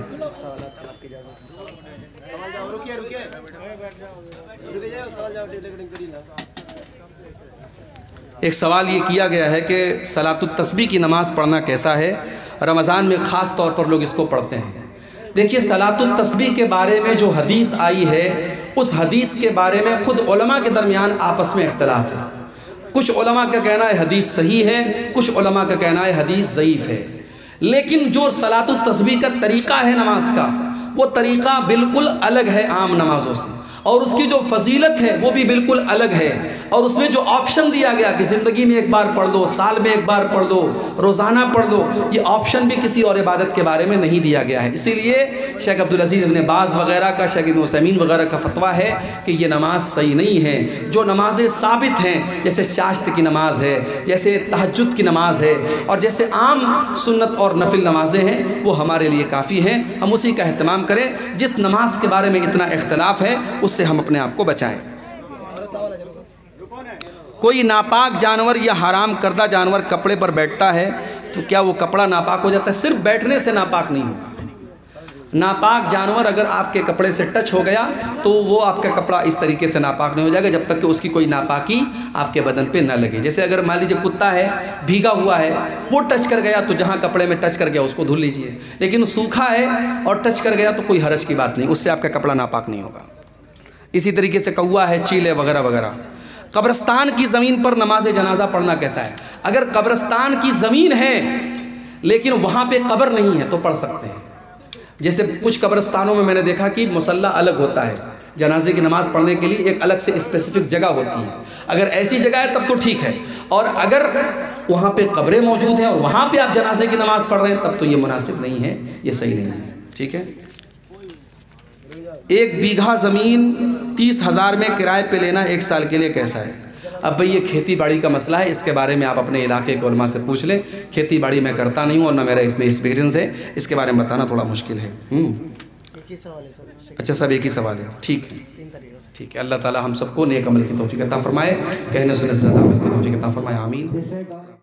A: ایک سوال یہ کیا گیا ہے کہ صلاۃ التسبیح کی نماز پڑھنا کیسا ہے؟ رمضان میں خاص طور پر لوگ اس کو پڑھتے ہیں۔ دیکھیے، صلاۃ التسبیح کے بارے میں جو حدیث آئی ہے، اس حدیث کے بارے میں خود علماء کے درمیان آپس میں اختلاف ہے۔ کچھ علماء کا کہنا ہے حدیث صحیح ہے، کچھ علماء کا کہنا ہے حدیث ضعیف ہے۔ لیکن جو صلاۃ التسبیح کا طریقہ ہے نماز کا، وہ طریقہ بالکل الگ ہے عام نمازوں سے، اور اس کی جو فضیلت ہے وہ بھی بالکل الگ ہے۔ اور اس میں جو آپشن دیا گیا کہ زندگی میں ایک بار پڑھ لو، سال میں ایک بار پڑھ لو، روزانہ پڑھ لو، یہ آپشن بھی کسی اور عبادت کے بارے میں نہیں دیا گیا ہے۔ اسی لیے شیخ عبدالعزیز ابن باز وغیرہ کا، شیخ ابن عثیمین وغیرہ کا فتویٰ ہے کہ یہ نماز صحیح نہیں ہے۔ جو نمازیں ثابت ہیں، جیسے چاشت کی نماز ہے، جیسے تہجد کی نماز ہے، اور جیسے عام سنت اور نفل نمازیں ہیں، وہ ہمارے لیے کافی ہیں۔ ہم اسی کا اہتمام کریں۔ جس نماز کے بارے میں اتنا اختلاف ہے، اس سے ہم اپنے آپ کو بچائیں۔ کوئی ناپاک جانور یا حرام کردہ جانور کپڑے پر بیٹھتا ہے تو کیا وہ کپڑا ناپاک ہو جاتا ہے؟ صرف بیٹھنے سے ناپاک نہیں ہوگا۔ ناپاک جانور اگر آپ کے کپڑے سے ٹچ ہو گیا تو وہ آپ کا کپڑا اس طریقے سے ناپاک نہیں ہو جائے گا جب تک کہ اس کی کوئی ناپاکی آپ کے بدن پہ نہ لگے۔ جیسے اگر مان لیجیے کتا ہے، بھیگا ہوا ہے، وہ ٹچ کر گیا تو جہاں کپڑے میں ٹچ کر گیا اس کو دھل لیجئے، لیکن سوکھا ہے اور ٹچ کر گیا تو کوئی حرج کی بات نہیں، اس سے آپ کا کپڑا ناپاک نہیں ہوگا۔ اسی طریقے سے کوا ہے، چیل ہے، وغیرہ وغیرہ۔ قبرستان کی زمین پر نماز جنازہ پڑھنا کیسا ہے؟ اگر قبرستان کی زمین ہے لیکن وہاں پہ قبر نہیں ہے تو پڑھ سکتے ہیں۔ جیسے کچھ قبرستانوں میں نے دیکھا کہ مصلی الگ ہوتا ہے، جنازے کی نماز پڑھنے کے لیے ایک الگ سے اسپیسیفک جگہ ہوتی ہے۔ اگر ایسی جگہ ہے تب تو ٹھیک ہے، اور اگر وہاں پہ قبریں موجود ہیں اور وہاں پہ آپ جنازے کی نماز پڑھ رہے ہیں تب تو یہ مناسب نہیں ہے، یہ صحیح نہیں ہے۔ ٹھیک ہے۔ 1 بیگھہ زمین 30,000 میں کرائے پہ لینا 1 سال کے لیے کیسا ہے؟ اب بھئی یہ کھیتی باڑی کا مسئلہ ہے، اس کے بارے میں آپ اپنے علاقے کے علماء سے پوچھ لیں۔ کھیتی باڑی میں کرتا نہیں ہوں اور نہ میرا اس میں ایکسپیرینس ہے، اس کے بارے میں بتانا تھوڑا مشکل ہے۔ اچھا، سب ایک ہی سوال ہے، ٹھیک ہے ٹھیک ہے۔ اللہ تعالی ہم سب کو نیک عمل کی توفیق عطا فرمائے، کہنے سننے سے زیادہ عمل کی توفیق عطا فرمائے، آمین۔